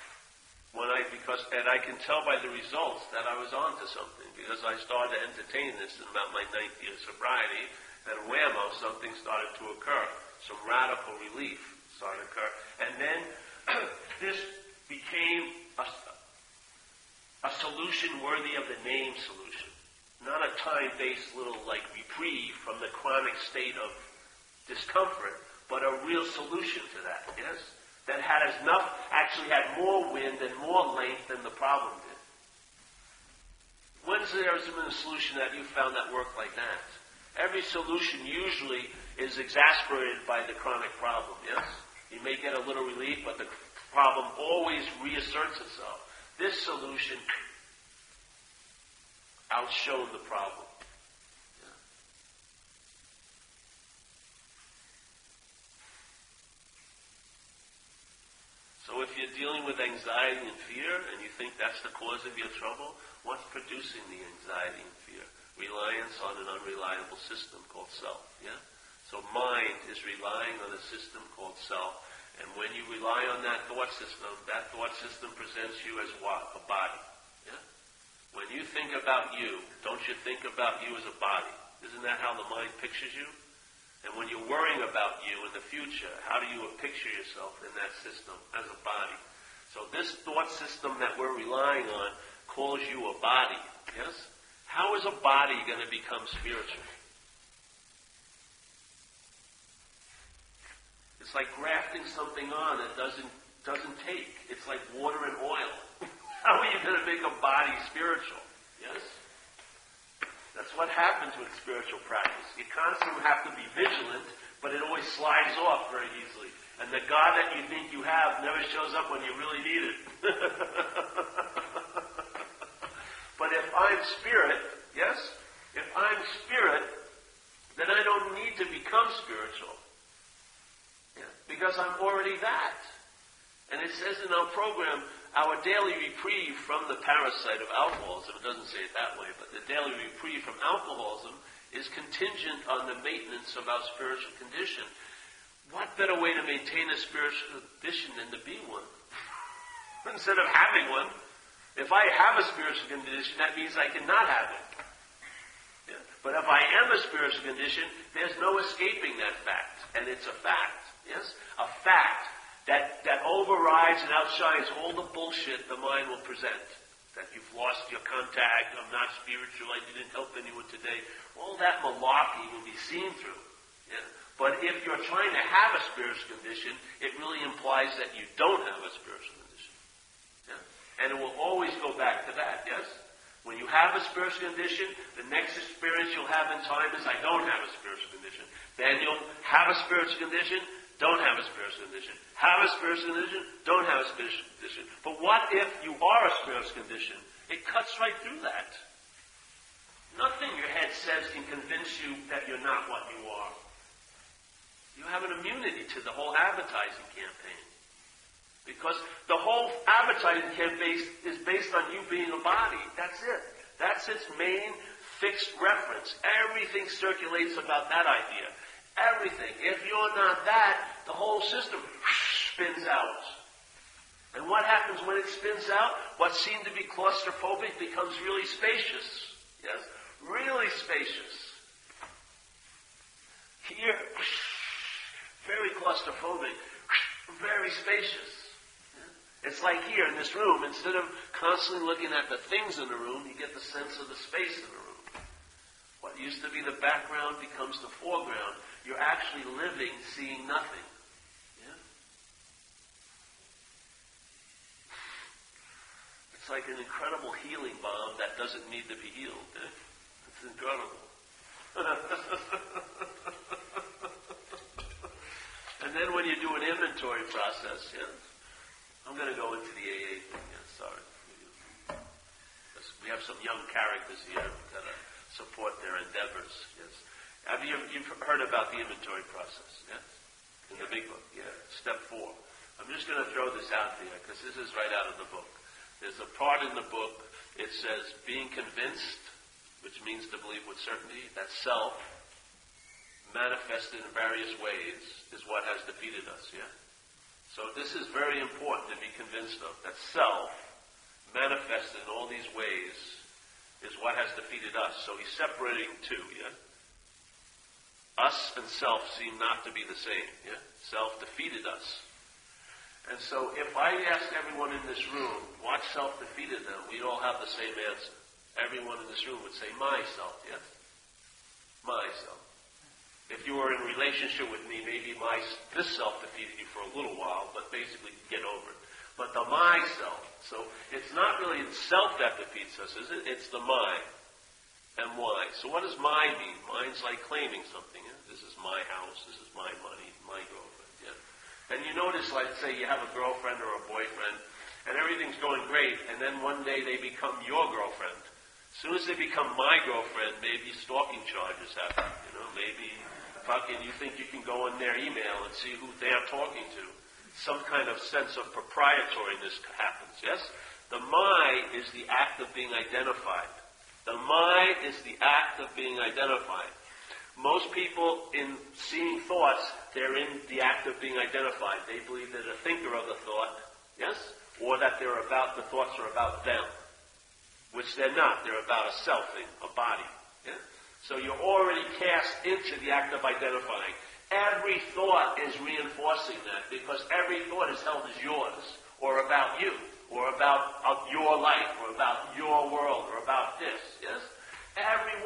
And I can tell by the results that I was onto something, because I started to entertain this in about my 9th year of sobriety, and whammo, something started to occur. Some radical relief started to occur. And then this became a solution worthy of the name solution. Not a time-based little reprieve from the chronic state of discomfort, but a real solution to that, yes? That actually had more wind and more length than the problem did. When's there been a solution that you found that worked like that? Every solution usually is exasperated by the chronic problem, yes? You may get a little relief, but the problem always reasserts itself. This solution outshone the problem. Yeah. So if you're dealing with anxiety and fear, and you think that's the cause of your trouble, what's producing the anxiety and fear? Reliance on an unreliable system called self, yeah? So mind is relying on a system called self, and when you rely on that thought system presents you as what? A body, yeah? When you think about you, don't you think about you as a body? Isn't that how the mind pictures you? And when you're worrying about you in the future, how do you picture yourself in that system as a body? So this thought system that we're relying on calls you a body, yes? How is a body going to become spiritual? It's like grafting something on that doesn't take. It's like water and oil. How are you going to make a body spiritual? Yes? That's what happens with spiritual practice. You constantly have to be vigilant, but it always slides off very easily. And the God that you think you have never shows up when you really need it. But if I'm spirit, yes? If I'm spirit, then I don't need to become spiritual. Yeah? Because I'm already that. And it says in our program, our daily reprieve from the parasite of alcoholism, it doesn't say it that way, but the daily reprieve from alcoholism is contingent on the maintenance of our spiritual condition. What better way to maintain a spiritual condition than to be one? Instead of having one. If I have a spiritual condition, that means I cannot have it. Yeah. But if I am a spiritual condition, there's no escaping that fact. And it's a fact. Yes? A fact that overrides and outshines all the bullshit the mind will present. That you've lost your contact, I'm not spiritual, I didn't help anyone today. All that malarkey will be seen through. Yeah? But if you're trying to have a spiritual condition, it really implies that you don't have a spiritual condition. Yeah? And it will always go back to that, yes? When you have a spiritual condition, the next experience you'll have in time is I don't have a spiritual condition. Then you'll have a spiritual condition, don't have a spiritual condition. Have a spiritual condition, don't have a spiritual condition. But what if you are a spiritual condition? It cuts right through that. Nothing your head says can convince you that you're not what you are. You have an immunity to the whole advertising campaign. Because the whole advertising campaign is based on you being a body. That's it. That's its main fixed reference. Everything circulates about that idea. Everything. If you're not that, the whole system spins out. And what happens when it spins out? What seemed to be claustrophobic becomes really spacious. Yes? Really spacious. Here, very claustrophobic, very spacious. It's like here in this room, instead of constantly looking at the things in the room, you get the sense of the space in the room. What used to be the background becomes the foreground. You're actually living, seeing nothing. Yeah? It's like an incredible healing balm that doesn't need to be healed. Eh? It's incredible. And then when you do an inventory process, yeah, I'm going to go into the AA thing, yeah, sorry. We have some young characters here that support their endeavors, yes. You've heard about the inventory process, yes? In the big book, yeah. Step 4. I'm just going to throw this out there because this is right out of the book. There's a part in the book, it says, being convinced, which means to believe with certainty, that self, manifested in various ways, is what has defeated us, yeah? So this is very important to be convinced of, that self, manifested in all these ways, is what has defeated us. So he's separating two, yeah? Us and self seem not to be the same, yeah? Self defeated us. And so if I asked everyone in this room what self defeated them, we'd all have the same answer. Everyone in this room would say, myself, yes? Myself. If you were in a relationship with me, maybe this self defeated you for a little while, but basically get over it. But the myself, so it's not really the self that defeats us, is it? It's the my. M-Y. So what does my mean? Mine's like claiming something. Yeah? This is my house, this is my money, my girlfriend. Yeah? And you notice, like, say you have a girlfriend or a boyfriend, and everything's going great, and then one day they become your girlfriend. As soon as they become my girlfriend, maybe stalking charges happen. You know, maybe fucking you think you can go in their email and see who they're talking to. Some kind of sense of proprietoriness happens, yes? The my is the act of being identified. The my is the act of being identified. Most people, in seeing thoughts, they're in the act of being identified. They believe they're the thinker of the thought, yes? Or that the thoughts are about them. Which they're not. They're about a self thing, a body. Yeah? So you're already cast into the act of identifying. Every thought is reinforcing that, because every thought is held as yours, or about you, or about your life, or about your world, or about this, yes? Every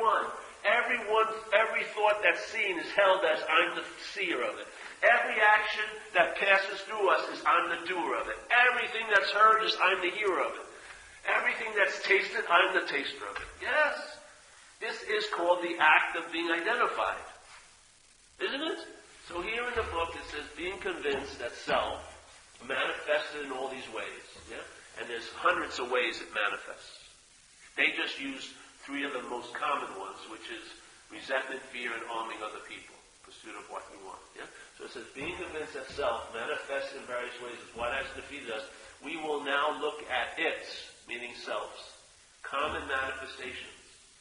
thought that's seen is held as I'm the seer of it. Every action that passes through us is I'm the doer of it. Everything that's heard is I'm the hearer of it. Everything that's tasted, I'm the taster of it. Yes? This is called the act of being identified. Isn't it? So here in the book it says, being convinced that self manifested in all these ways. Yeah? And there's hundreds of ways it manifests. They just use 3 of the most common ones, which is resentment, fear, and harming other people. Pursuit of what we want. Yeah? So it says, being convinced that self manifests in various ways is what has defeated us. We will now look at its, meaning self's, common manifestations.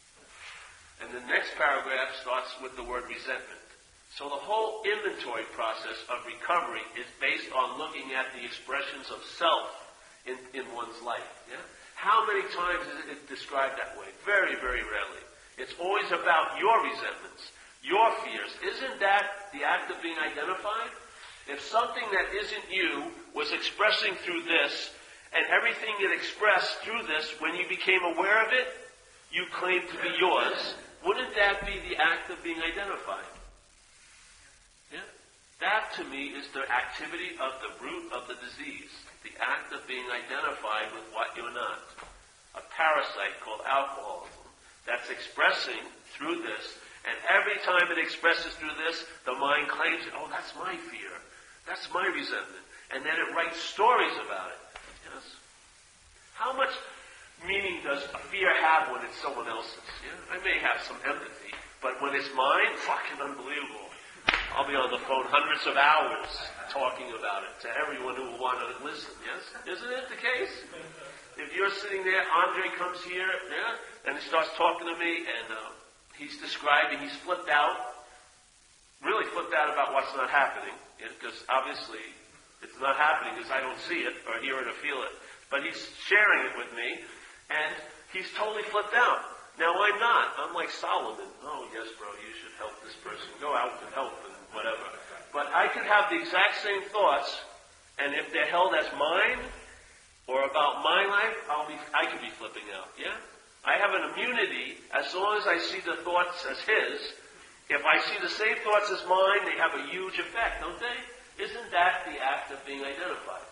And the next paragraph starts with the word resentment. So the whole inventory process of recovery is based on looking at the expressions of self in one's life. Yeah? How many times is it described that way? Very, very rarely. It's always about your resentments, your fears. Isn't that the act of being identified? If something that isn't you was expressing through this, and everything it expressed through this, when you became aware of it, you claimed to be yours, wouldn't that be the act of being identified? Yeah? That, to me, is the activity of the root of the disease. The act of being identified with what you're not. A parasite called alcoholism that's expressing through this, and every time it expresses through this, the mind claims it. Oh, that's my fear. That's my resentment. And then it writes stories about it. Yes? How much meaning does a fear have when it's someone else's? Yeah? I may have some empathy, but when it's mine, fucking unbelievable. I'll be on the phone hundreds of hours talking about it to everyone who will want to listen, yes? Isn't it the case? If you're sitting there, Andre comes here, yeah, and he starts talking to me, and he's describing, he's flipped out, really flipped out about what's not happening, because obviously it's not happening because I don't see it, or hear it, or feel it. But he's sharing it with me, and he's totally flipped out. Now I'm not. I'm like Solomon. Oh, yes, bro, you should help this person. Go out and help and whatever. But I could have the exact same thoughts, and if they're held as mine or about my life, I could be flipping out. Yeah? I have an immunity as long as I see the thoughts as his. If I see the same thoughts as mine, they have a huge effect, don't they? Isn't that the act of being identified?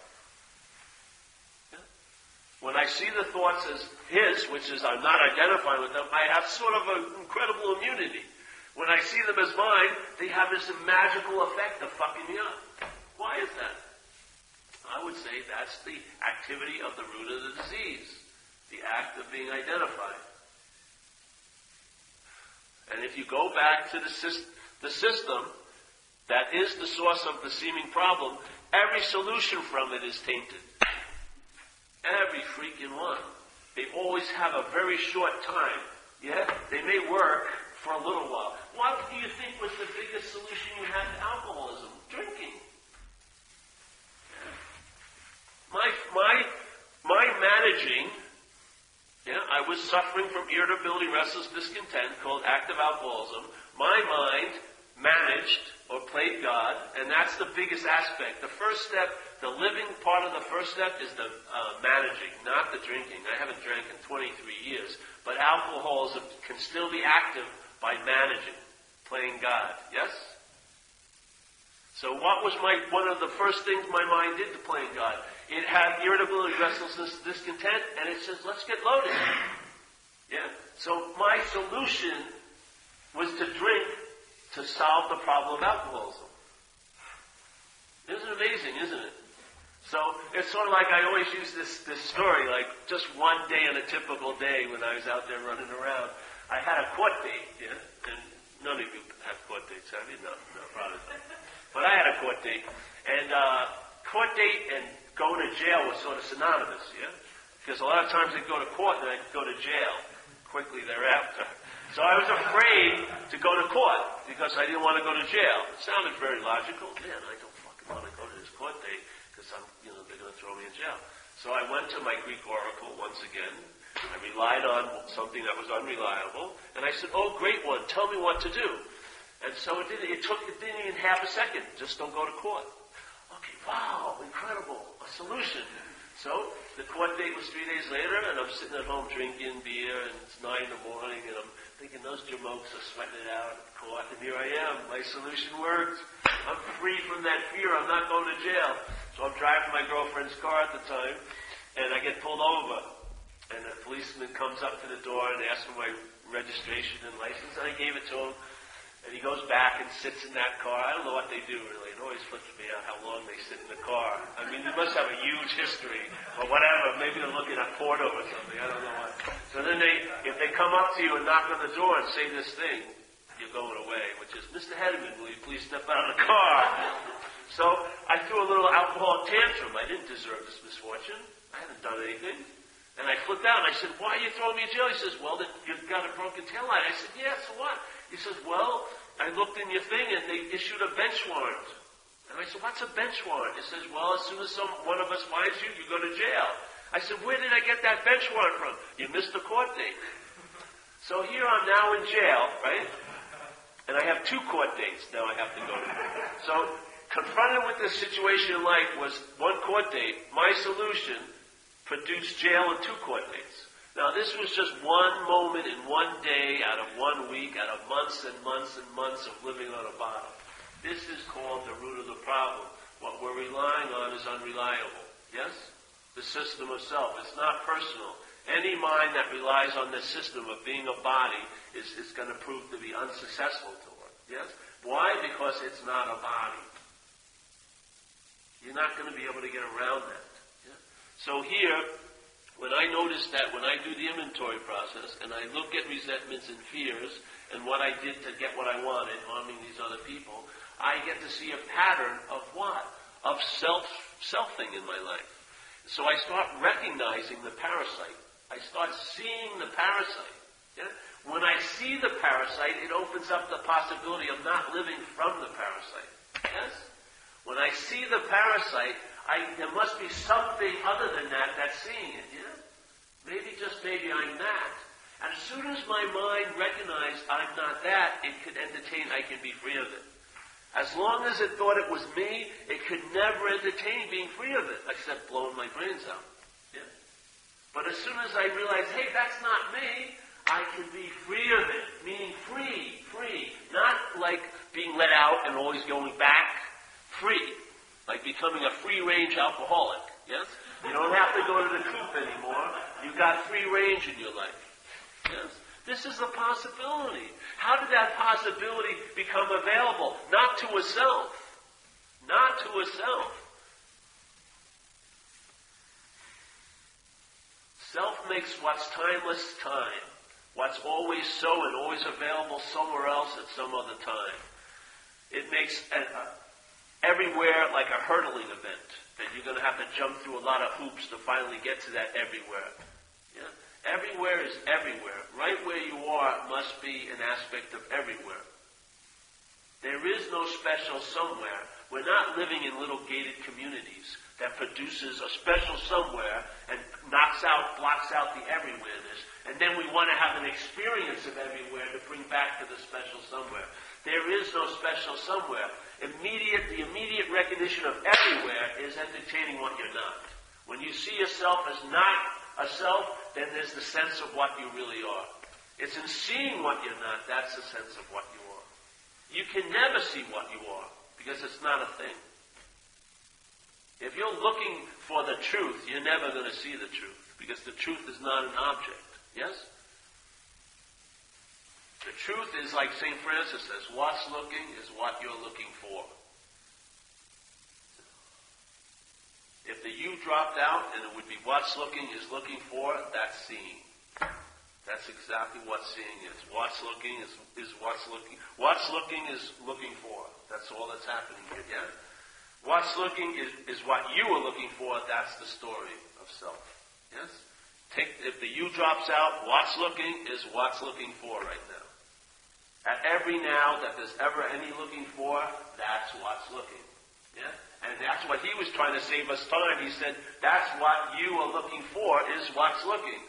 When I see the thoughts as his, which is I'm not identifying with them, I have sort of an incredible immunity. When I see them as mine, they have this magical effect of fucking me up. Why is that? I would say that's the activity of the root of the disease. The act of being identified. And if you go back to the system that is the source of the seeming problem, every solution from it is tainted. Every freaking one. They always have a very short time. Yeah? They may work for a little while. What do you think was the biggest solution you had to alcoholism? Drinking. My managing, I was suffering from irritability, restless discontent, called active alcoholism. My mind managed or played God, and that's the biggest aspect. The first step, the living part of the first step is the managing, not the drinking. I haven't drank in 23 years, but alcoholism can still be active by managing, playing God. Yes? So what was one of the first things my mind did to playing God? It had irritability, restlessness, discontent, and it says, let's get loaded. Yeah? So my solution was to drink to solve the problem of alcoholism. Isn't it amazing, isn't it? So it's sort of like I always use this story, like just one day in a typical day when I was out there running around. I had a court date, and none of you have court dates, have you? No, probably not. But I had a court date, and court date and going to jail was sort of synonymous, because a lot of times I'd go to court and I'd go to jail quickly thereafter. So I was afraid to go to court because I didn't want to go to jail. It sounded very logical. Man, I don't fucking want to go to this court date because they're going to throw me in jail. So I went to my Greek oracle once again. I relied on something that was unreliable, and I said, "Oh, great one, tell me what to do." And so it didn't even half a second. Just don't go to court. Okay, wow, incredible, a solution. So the court date was 3 days later, and I'm sitting at home drinking beer, and it's 9 in the morning, and I'm thinking those jamokes are sweating it out at court, and here I am. My solution worked. I'm free from that fear. I'm not going to jail. So I'm driving my girlfriend's car at the time, and I get pulled over. And a policeman comes up to the door and asks for my registration and license, and I gave it to him. And he goes back and sits in that car. I don't know what they do, really. It always flips me out how long they sit in the car. I mean, they must have a huge history, or whatever. Maybe they're looking at porno or something. I don't know what. So then if they come up to you and knock on the door and say this thing, you're going away, which is, "Mr. Hedman, will you please step out of the car?" So I threw a little alcoholic tantrum. I didn't deserve this misfortune. I haven't done anything. And I flipped out and I said, "Why are you throwing me in jail?" He says, "Well, you've got a broken taillight." I said, "Yeah, so what?" He says, "Well, I looked in your thing and they issued a bench warrant." And I said, "What's a bench warrant?" He says, "Well, as soon as one of us finds you, you go to jail." I said, "Where did I get that bench warrant from?" "You missed the court date." So here I'm now in jail, right? And I have 2 court dates now I have to go to. So confronted with this situation in life was 1 court date. My solution produced jail and 2 court dates. Now this was just one moment in one day out of 1 week, out of months and months and months of living on a bottom. This is called the root of the problem. What we're relying on is unreliable. Yes? The system of self. It's not personal. Any mind that relies on this system of being a body is going to prove to be unsuccessful to it. Yes? Why? Because it's not a body. You're not going to be able to get around that. Yeah? So here, when I notice that when I do the inventory process and I look at resentments and fears and what I did to get what I wanted, harming these other people, I get to see a pattern of what? Of selfing in my life. So I start recognizing the parasite. I start seeing the parasite. Yeah? When I see the parasite, it opens up the possibility of not living from the parasite. Yes? When I see the parasite, there must be something other than that that's seeing it. Yeah? Maybe, just maybe, I'm that. And as soon as my mind recognized I'm not that, it could entertain I can be free of it. As long as it thought it was me, it could never entertain being free of it, except blowing my brains out. Yeah? But as soon as I realized, hey, that's not me, I can be free of it. Meaning free. Not like being let out and always going back. Free. Like becoming a free-range alcoholic. Yes? You don't have to go to the coop anymore. You've got free range in your life. Yes? This is a possibility. How did that possibility become available? Not to a self. Not to a self. Self makes what's timeless time. what's always so and always available somewhere else at some other time. It makes everywhere like a hurdling event, that you're going to have to jump through a lot of hoops to finally get to that everywhere. Yeah? Everywhere is everywhere. Right where you are must be an aspect of everywhere. There is no special somewhere. We're not living in little gated communities that produces a special somewhere and blocks out the everywhereness, and then we want to have an experience of everywhere to bring back to the special somewhere. There is no special somewhere. The immediate recognition of everywhere is entertaining what you're not. When you see yourself as not a self, then there's the sense of what you really are. It's in seeing what you're not, that's the sense of what you are. You can never see what you are, because it's not a thing. If you're looking for the truth, you're never going to see the truth, because the truth is not an object. Yes? The truth is, like St. Francis says, what's looking is what you're looking for. If the you dropped out, and it would be what's looking is looking for, that's seeing. That's exactly what seeing is. What's looking is what's looking. What's looking is looking for. That's all that's happening here. Yeah? What's looking is what you are looking for. That's the story of self. Yes? If the you drops out, what's looking is what's looking for right now. At every now that there's ever any looking for, that's what's looking. Yeah? And that's what he was trying to save us time. He said, that's what you are looking for is what's looking.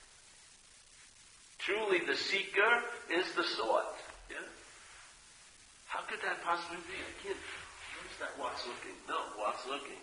Truly, the seeker is the sought. Yeah? How could that possibly be? I can't. Where's that what's looking? No, what's looking?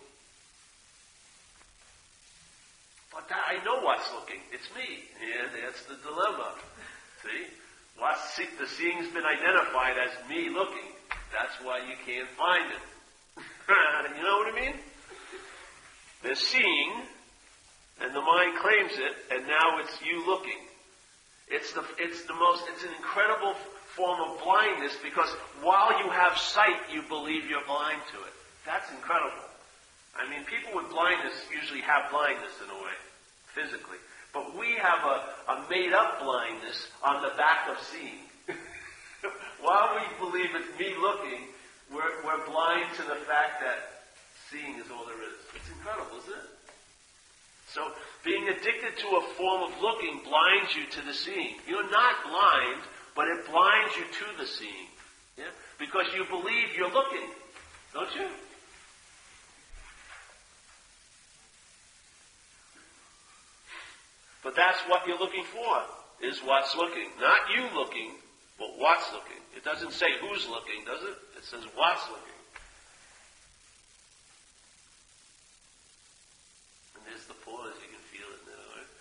But I know what's looking. It's me. Yeah, that's the dilemma. See? The seeing's been identified as me looking. That's why you can't find it. You know what I mean? They're seeing, and the mind claims it, and now it's you looking. It's an incredible form of blindness, because while you have sight, you believe you're blind to it. That's incredible. I mean, people with blindness usually have blindness in a way, physically. But we have a made-up blindness on the back of seeing. While we believe it's me looking, we're blind to the fact that seeing is all there is. It's incredible, isn't it? So, being addicted to a form of looking blinds you to the seeing. You're not blind, but it blinds you to the seeing. Yeah? Because you believe you're looking. Don't you? But that's what you're looking for, is what's looking. Not you looking, but what's looking. It doesn't say who's looking, does it? It says what's looking. And there's the pause. You can feel it now, right?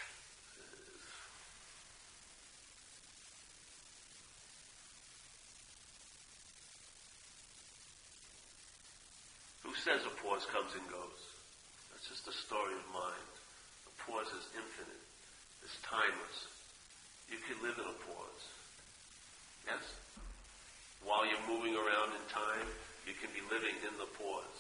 Who says a pause comes and goes? That's just a story of mind. A pause is infinite. It's timeless. You can live in a pause. Yes? While you're moving around in time, you can be living in the pause.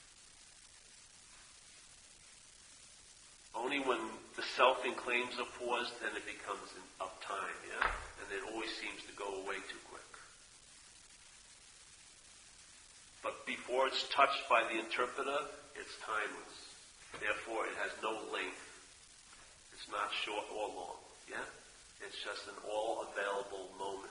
Only when the selfing claims a pause, then it becomes of time, yeah? And it always seems to go away too quick. But before it's touched by the interpreter, it's timeless. Therefore, it has no length. It's not short or long, yeah? It's just an all-available moment.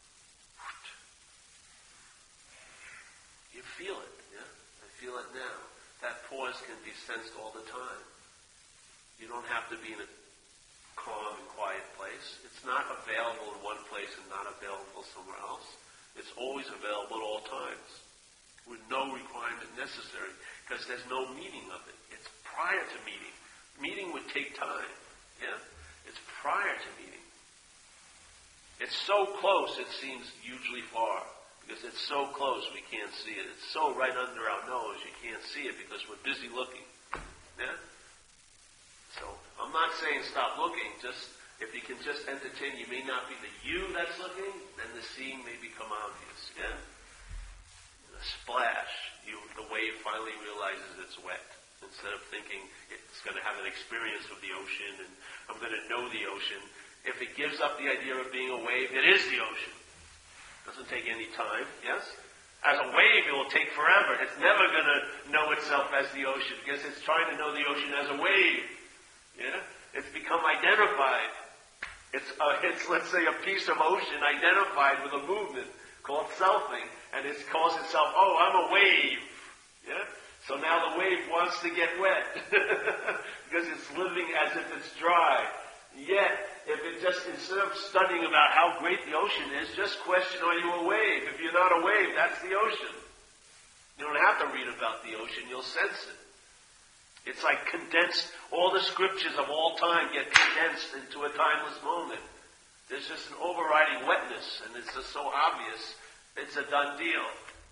You feel it, yeah? I feel it now. That pause can be sensed all the time. You don't have to be in a calm and quiet place. It's not available in one place and not available somewhere else. It's always available at all times, with no requirement necessary, because there's no meeting of it. It's prior to meeting. Meeting would take time, yeah? It's prior to meeting. It's so close, it seems hugely far. Because it's so close, we can't see it. It's so right under our nose, you can't see it because we're busy looking. Yeah? So, I'm not saying stop looking. Just, if you can just entertain, you may not be the you that's looking, then the seeing may become obvious. Yeah? In a splash, the wave finally realizes it's wet. Instead of thinking it's going to have an experience of the ocean and I'm going to know the ocean, If it gives up the idea of being a wave, it is the ocean. Doesn't take any time, yes? As a wave, it will take forever. It's never going to know itself as the ocean because it's trying to know the ocean as a wave. Yeah? It's become identified. It's let's say, a piece of ocean identified with a movement called selfing, and it calls itself, oh, I'm a wave. Yeah? So now the wave wants to get wet because it's living as if it's dry. Yet, if it just, instead of studying about how great the ocean is, just question, are you a wave? If you're not a wave, that's the ocean. You don't have to read about the ocean, you'll sense it. It's like condensed, all the scriptures of all time get condensed into a timeless moment. There's just an overriding wetness, and it's just so obvious, it's a done deal.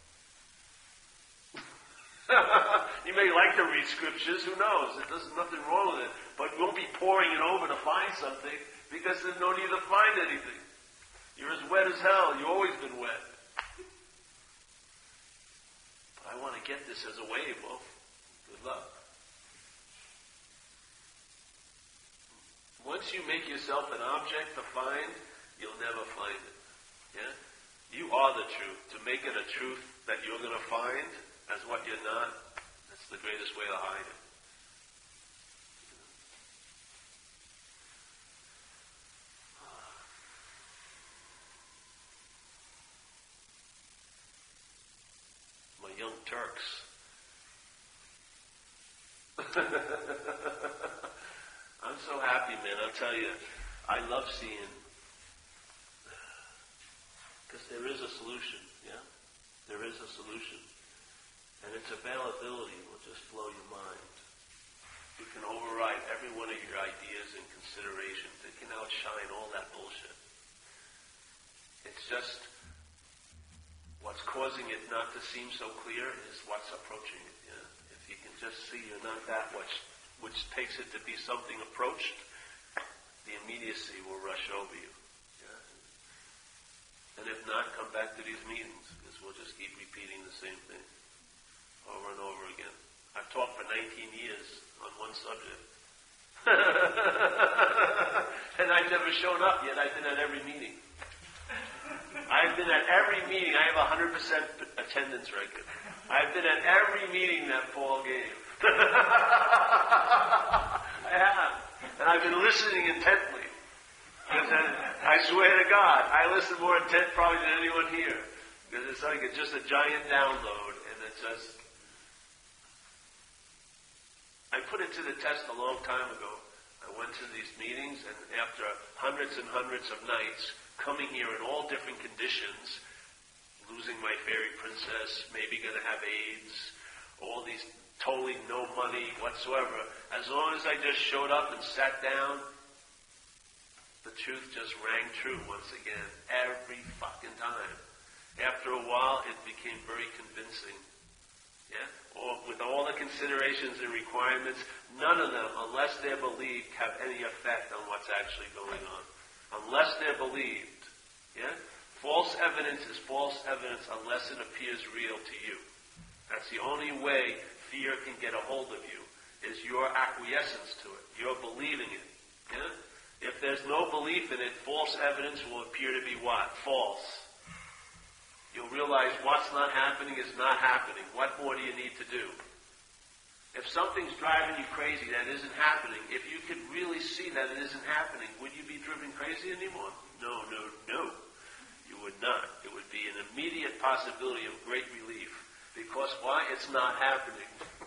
You may like to read scriptures, who knows? There's nothing wrong with it. But you won't be poring it over to find something because there's no need to find anything. You're as wet as hell. You've always been wet. But I want to get this as a wave. Well, good luck. Once you make yourself an object to find, you'll never find it. Yeah? You are the truth. To make it a truth that you're going to find as what you're not, that's the greatest way to hide it. My young Turks. I'm so happy, man. I'll tell you, I love seeing, because there is a solution, yeah? There is a solution. And its availability will just blow your mind. You can override every one of your ideas and considerations. It can outshine all that bullshit. It's just what's causing it not to seem so clear is what's approaching it. Yeah? If you can just see you're not that which takes it to be something approached, the immediacy will rush over you. Yeah? And if not, come back to these meetings because we'll just keep repeating the same thing over and over again. I've taught for 19 years on one subject. And I've never shown up yet. I've been at every meeting. I've been at every meeting. I have 100% attendance record. I've been at every meeting that Paul gave. I have. And I've been listening intently. I swear to God, I listen more intent probably than anyone here. Because it's like it's just a giant download. And it's just... I put it to the test a long time ago. I went to these meetings, and after hundreds and hundreds of nights, coming here in all different conditions, losing my fairy princess, maybe going to have AIDS, all these totally no money whatsoever, as long as I just showed up and sat down, the truth just rang true once again, every fucking time. After a while, it became very convincing. Yeah? Or with all the considerations and requirements, none of them, unless they're believed, have any effect on what's actually going on. Unless they're believed. Yeah? False evidence is false evidence unless it appears real to you. That's the only way fear can get a hold of you, is your acquiescence to it. You're believing it. Yeah? If there's no belief in it, false evidence will appear to be what? False. You'll realize what's not happening is not happening. What more do you need to do? If something's driving you crazy that isn't happening, if you could really see that it isn't happening, would you be driven crazy anymore? No. You would not. It would be an immediate possibility of great relief. Because why? It's not happening.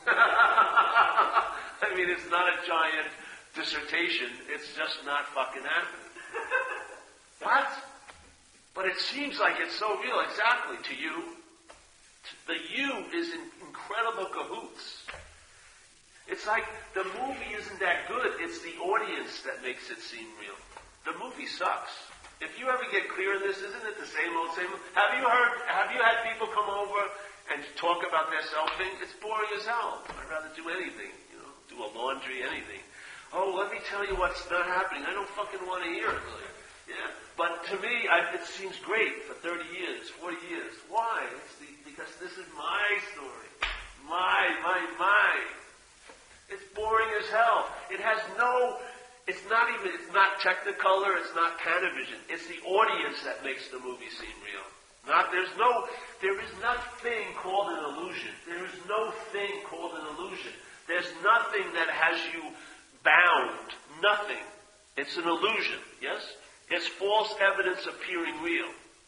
I mean, it's not a giant dissertation. It's just not fucking happening. What? But it seems like it's so real. Exactly. To you. The you is in incredible cahoots. It's like the movie isn't that good. It's the audience that makes it seem real. The movie sucks. If you ever get clear on this, isn't it the same old? Have you had people come over and talk about their selfing? It's boring as hell. I'd rather do anything. Do a laundry, anything. Oh, let me tell you what's not happening. I don't fucking want to hear it, really. Yeah. But to me, it seems great for 30 years, 40 years. Why? Because this is my story. My. It's boring as hell. It has no it's not Technicolor, it's not Panavision. It's the audience that makes the movie seem real. There is nothing called an illusion. There is no thing called an illusion. There's nothing that has you bound. Nothing. It's an illusion, yes? It's false evidence appearing real.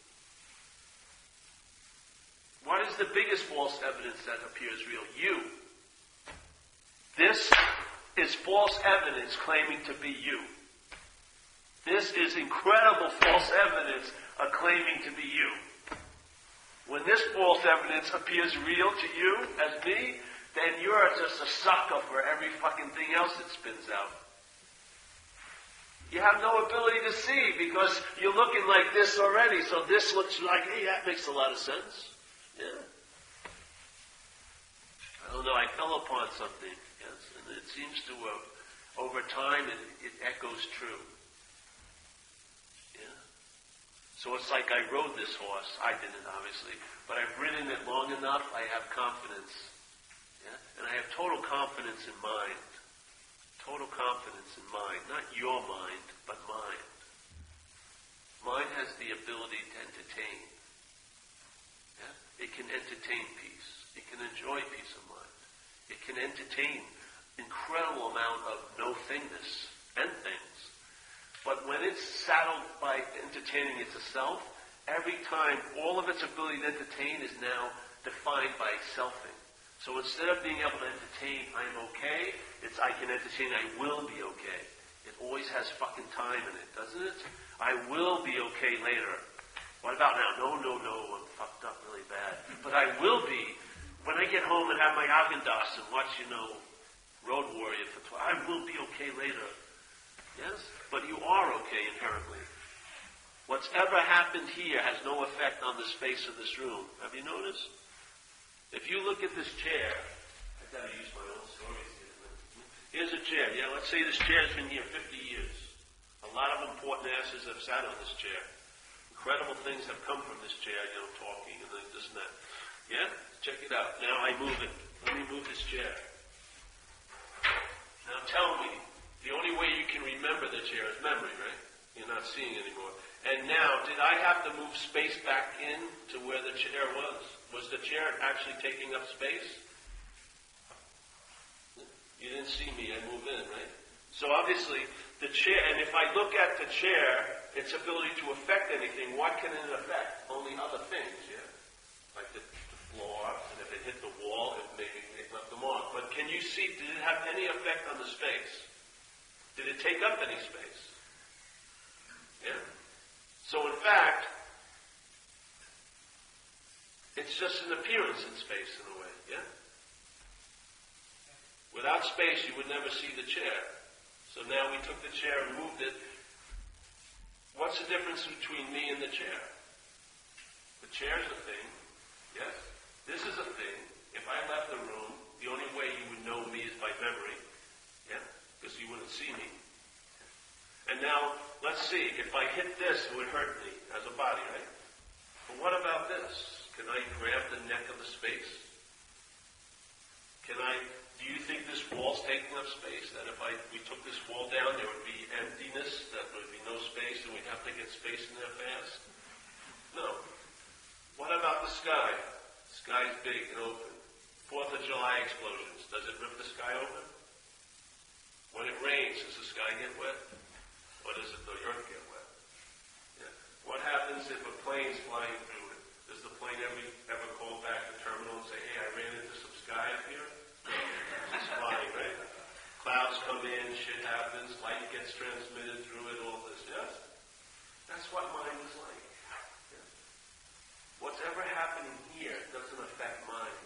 What is the biggest false evidence that appears real? You. This is false evidence claiming to be you. This is incredible false evidence claiming to be you. When this false evidence appears real to you as me, then you're just a sucker for every fucking thing else it spins out. You have no ability to see because you're looking like this already, so this looks like, hey, that makes a lot of sense. Yeah. I don't know, I fell upon something, yes, and it seems to, over time, it echoes true. Yeah. So it's like I rode this horse. I didn't, obviously, but I've ridden it long enough, I have confidence. Yeah? And I have total confidence in mind. Total confidence in mind. Not your mind, but mind. Mind has the ability to entertain. Yeah? It can entertain peace. It can enjoy peace of mind. It can entertain incredible amount of no-thingness and things. But when it's saddled by entertaining itself, every time all of its ability to entertain is now defined by selfing. So instead of being able to entertain, I'm okay, it's I can entertain, I will be okay. It always has fucking time in it, doesn't it? I will be okay later. What about now? No, I'm fucked up really bad. But I will be. When I get home and have my Agendas and watch, Road Warrior for 12, I will be okay later. Yes? But you are okay inherently. What's ever happened here has no effect on the space of this room. Have you noticed? If you look at this chair, I've got to use my own stories here. Here's a chair. Yeah, let's say this chair's been here 50 years. A lot of important asses have sat on this chair. Incredible things have come from this chair, talking and this and that. Yeah? Check it out. Now I move it. Let me move this chair. Now tell me, the only way you can remember the chair is memory, right? You're not seeing anymore. And now, did I have to move space back in to where the chair was? Was the chair actually taking up space? You didn't see me, I moved in, right? So obviously, the chair, and if I look at the chair, its ability to affect anything, what can it affect? Only other things, yeah? Like the floor, and if it hit the wall, it maybe left the mark. But can you see, did it have any effect on the space? Did it take up any space? Yeah? So in fact, it's just an appearance in space in a way, yeah? Without space, you would never see the chair. So now we took the chair and moved it. What's the difference between me and the chair? The chair's a thing, yes? This is a thing. If I left the room, the only way you would know me is by memory, yeah? Because you wouldn't see me. And now, let's see, if I hit this, it would hurt me as a body, right? But what about this? Can I grab the neck of the space? Do you think this wall's taking up space? That if we took this wall down, there would be emptiness, that there would be no space, and we'd have to get space in there fast? No. What about the sky? The sky's big and open. 4th of July explosions. Does it rip the sky open? When it rains, does the sky get wet? Or does the earth get wet? Yeah. What happens if a plane's flying through it? Does the plane ever call back the terminal and say, hey, I ran into some sky up here? It's flying, right? Clouds come in, shit happens, light gets transmitted through it, all this, yes? That's what mind is like. Yeah. Whatever happening here doesn't affect mind.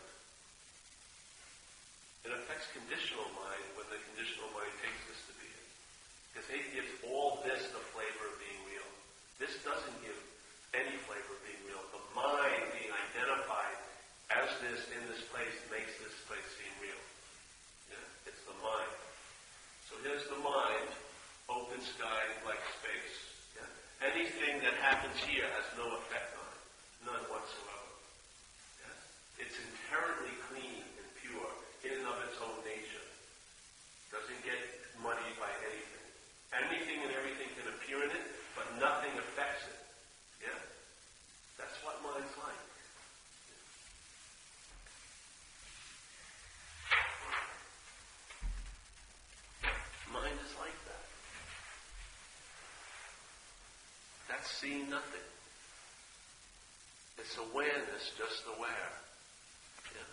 It affects conditional mind when the conditional mind takes this to be it. Because it gives all this the flavor of being real. This doesn't give any flavor of being real. The mind being identified as this in this place makes this place seem real. Yeah? It's the mind. So here's the mind, open sky, like space. Yeah? Anything that happens here has no effect on it. None whatsoever. Yeah? It's inherently clean and pure in and of its own nature. Doesn't get muddied by anything. seeing nothing. It's awareness, just aware. Yeah.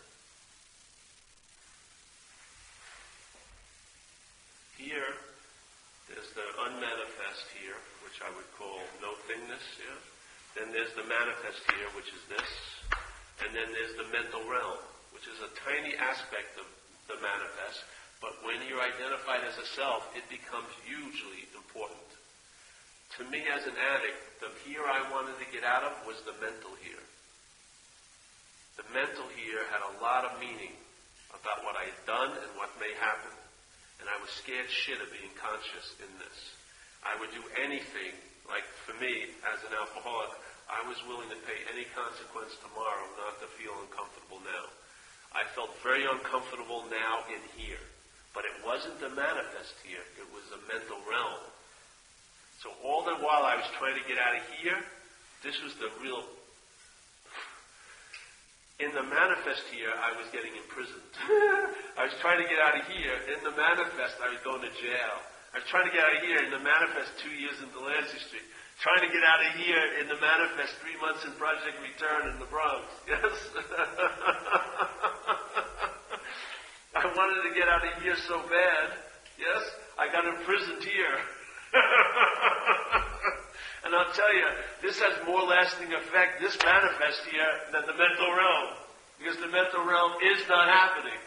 Here, there's the unmanifest here, which I would call no-thingness. Yeah. Then there's the manifest here, which is this. And then there's the mental realm, which is a tiny aspect of the manifest. But when you're identified as a self, it becomes hugely important. To me, as an addict, the here I wanted to get out of was the mental here. The mental here had a lot of meaning about what I had done and what may happen. And I was scared shit of being conscious in this. I would do anything, like for me, as an alcoholic, I was willing to pay any consequence tomorrow not to feel uncomfortable now. I felt very uncomfortable now in here. But it wasn't the manifest here, it was the mental realm. So all the while I was trying to get out of here, this was the real... In the manifest here, I was getting imprisoned. I was trying to get out of here. In the manifest, I was going to jail. I was trying to get out of here. In the manifest, 2 years in Delancey Street. Trying to get out of here. In the manifest, 3 months in Project Return in the Bronx. Yes? I wanted to get out of here so bad. Yes? I got imprisoned here. And I'll tell you, this has more lasting effect, this manifest here, than the mental realm. Because the mental realm is not happening.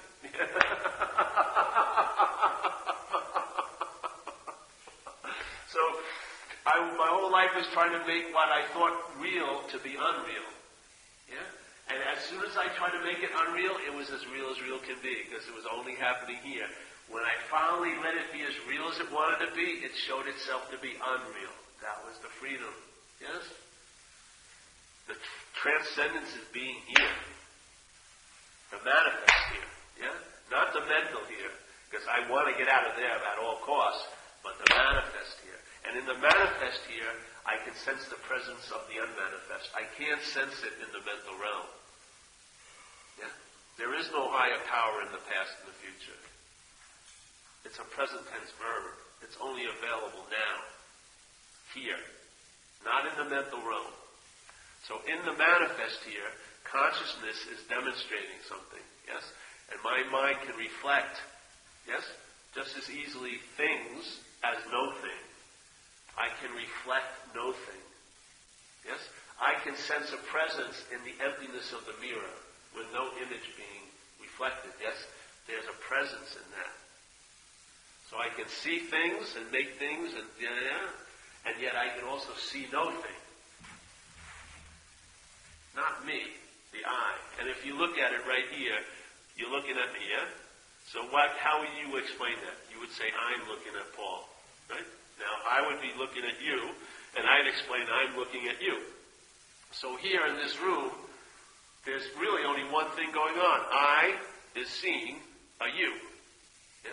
So, my whole life was trying to make what I thought real to be unreal. Yeah? And as soon as I tried to make it unreal, it was as real can be, because it was only happening here. When I finally let it be as real as it wanted to be, it showed itself to be unreal. That was the freedom. Yes? The transcendence is being here. The manifest here. Yeah? Not the mental here, because I want to get out of there at all costs, but the manifest here. And in the manifest here, I can sense the presence of the unmanifest. I can't sense it in the mental realm. Yeah? There is no higher power in the past and the future. It's a present tense verb. It's only available now. Here. Not in the mental realm. So in the manifest here, consciousness is demonstrating something. Yes? And my mind can reflect, yes, just as easily things as no thing. I can reflect no thing. Yes? I can sense a presence in the emptiness of the mirror with no image being reflected. Yes? There's a presence in that. So I can see things and make things and yet I can also see no thing. Not me, the I. And if you look at it right here, you're looking at me, yeah? So how would you explain that? You would say, I'm looking at Paul, right? Now, I would be looking at you, and I'd explain, I'm looking at you. So here in this room, there's really only one thing going on. I is seeing a you. Yeah?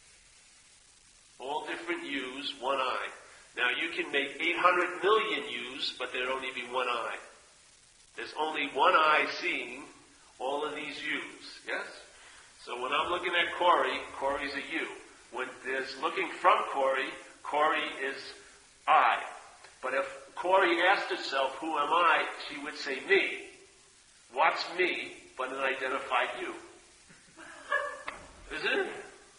All different yous, one I. Now, you can make 800 million yous, but there'd only be one I. There's only one I seeing all of these yous. Yes? So when I'm looking at Corey, Corey's a you. When there's looking from Corey, Corey is I. But if Corey asked herself, who am I? She would say me. What's me but an identified you? Isn't it?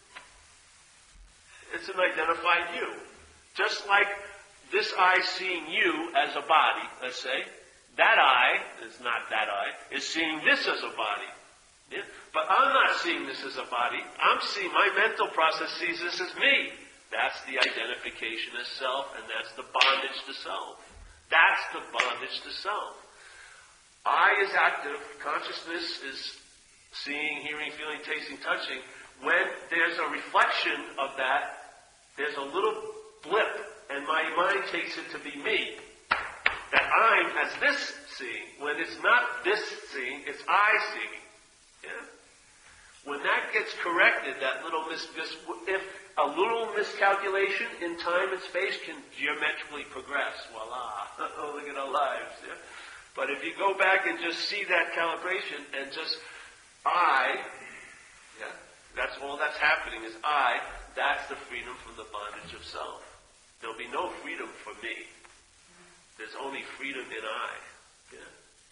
It's an identified you. Just like this I seeing you as a body, let's say, that I, is not that I, is seeing this as a body. Yeah? But I'm not seeing this as a body. I'm seeing, my mental process sees this as me. That's the identification as self, and that's the bondage to self. That's the bondage to self. I is active. Consciousness is seeing, hearing, feeling, tasting, touching. When there's a reflection of that, there's a little blip, and my mind takes it to be me. That I'm as this seeing. When it's not this seeing, it's I seeing. Yeah? When that gets corrected, that little if a little miscalculation in time and space can geometrically progress. Voila. Look at our lives. Yeah? But if you go back and just see that calibration and just I, yeah, that's all that's happening is I, that's the freedom from the bondage of self. There'll be no freedom for me. There's only freedom in I. Yeah.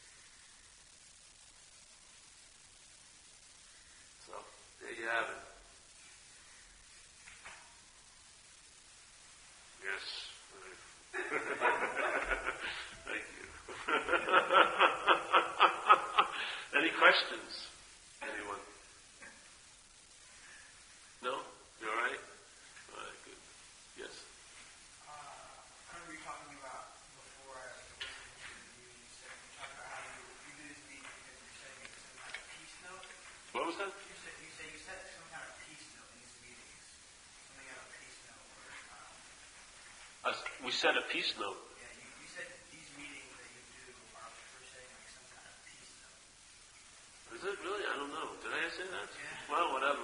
So there you have it. Yes. Thank you. Any questions? Anyone? No? You all right? All right, good. Yes. I remember you talking about before I was listening to you, you talked about how you do this meeting because you're setting some kind of peace note. What was that? You set some kind of peace note in these meetings. Something out of peace note We said a peace note. Yeah, you said these meetings that you do are for setting like some kind of peace note. Is it really? I don't know. Did I say that? Yeah. Well, whatever.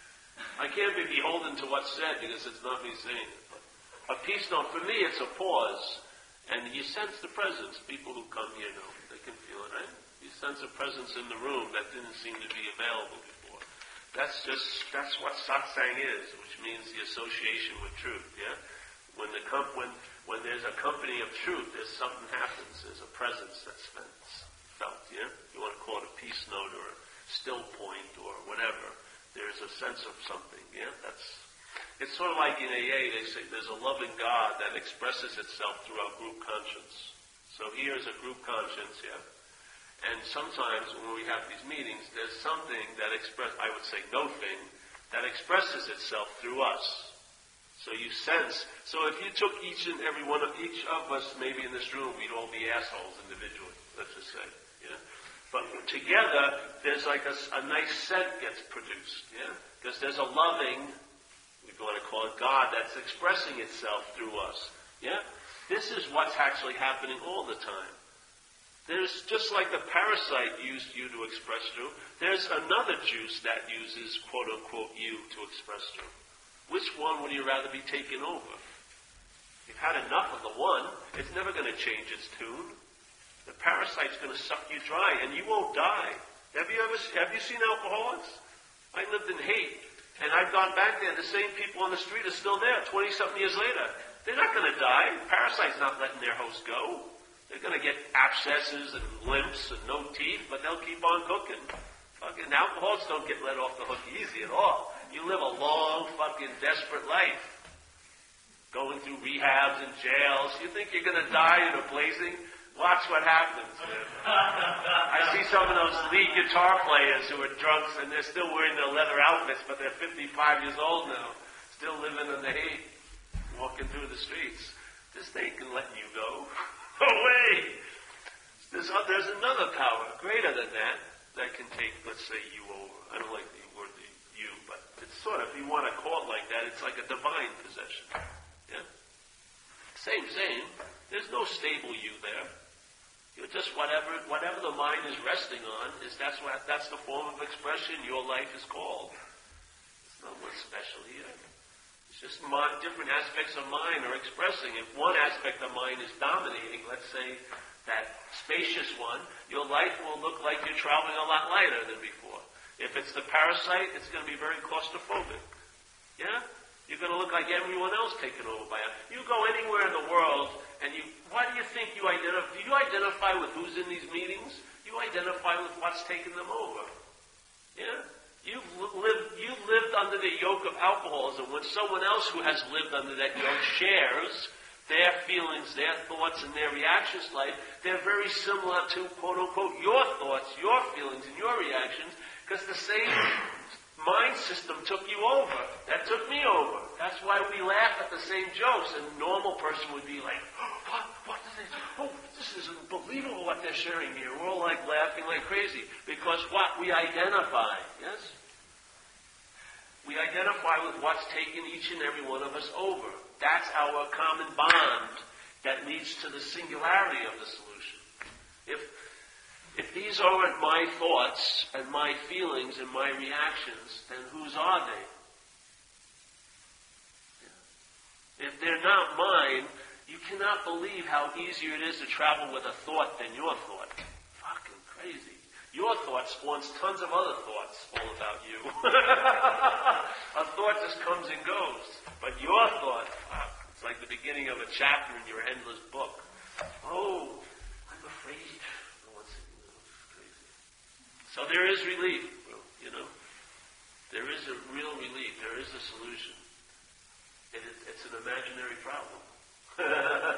I can't be beholden to what's said because it's not me saying it. A peace note, for me, it's a pause. And you sense the presence. People who come here know. They can feel it, right? You sense a presence in the room that didn't seem to be available before. That's what satsang is, which means the association with truth, yeah? When there's a company of truth, there's something happens. There's a presence that's felt, yeah? You want to call it a peace note or a still point or whatever. There's a sense of something, yeah? It's sort of like in AA, they say there's a loving God that expresses itself through our group conscience. So here's a group conscience, yeah? And sometimes when we have these meetings, there's something that I would say no thing, that expresses itself through us. So you sense, so if you took each of us maybe in this room, we'd all be assholes individually, let's just say, yeah? But together, there's like a nice scent gets produced, yeah? Because there's a loving, we want to call it God, that's expressing itself through us, yeah? This is what's actually happening all the time. There's, just like the parasite used you to express through, there's another juice that uses, quote-unquote, you to express through. Which one would you rather be taken over? You've had enough of the one, it's never going to change its tune. The parasite's going to suck you dry, and you won't die. Have you seen alcoholics? I lived in Haight, and I've gone back there, the same people on the street are still there, 20-something years later. They're not going to die. The parasite's not letting their host go. They're going to get abscesses and limps and no teeth, but they'll keep on cooking. Fucking alcoholics don't get let off the hook easy at all. You live a long, fucking desperate life. Going through rehabs and jails. You think you're going to die in a blazing? Watch what happens. I see some of those lead guitar players who are drunks and they're still wearing their leather outfits, but they're 55 years old now. Still living in the hate, walking through the streets. This thing can let you go. No way! There's another power, greater than that, that can take, let's say, you over. I don't like the word you, but it's sort of, if you want to call it like that, it's like a divine possession. Yeah? Same. There's no stable you there. You're just whatever the mind is resting on, that's the form of expression your life is called. It's not what's special here. It's just different aspects of mind are expressing. If one aspect of mind is dominating, let's say that spacious one, your life will look like you're traveling a lot lighter than before. If it's the parasite, it's going to be very claustrophobic. Yeah? You're going to look like everyone else taken over by it. You go anywhere in the world, and why do you think you identify? Do you identify with who's in these meetings? You identify with what's taken them over. Yeah? You've lived under the yoke of alcoholism. When someone else who has lived under that yoke shares their feelings, their thoughts, and their reactions to life, they're very similar to, quote-unquote, your thoughts, your feelings, and your reactions, because the same mind system took you over. That took me over. That's why we laugh at the same jokes. A normal person would be like, what is this? Oh, this is unbelievable what they're sharing here. We're all like laughing like crazy. Because what? We identify. Yes? We identify with what's taken each and every one of us over. That's our common bond that leads to the singularity of the solution. If these aren't my thoughts and my feelings and my reactions, then whose are they? Yeah. If they're not mine, you cannot believe how easier it is to travel with a thought than your thought. Fucking crazy. Your thought spawns tons of other thoughts all about you. A thought just comes and goes. But your thought, fuck, it's like the beginning of a chapter in your endless book. Oh, I'm afraid. Oh, it's crazy. So there is relief, you know. There is a real relief. There is a solution. And it's an imaginary problem.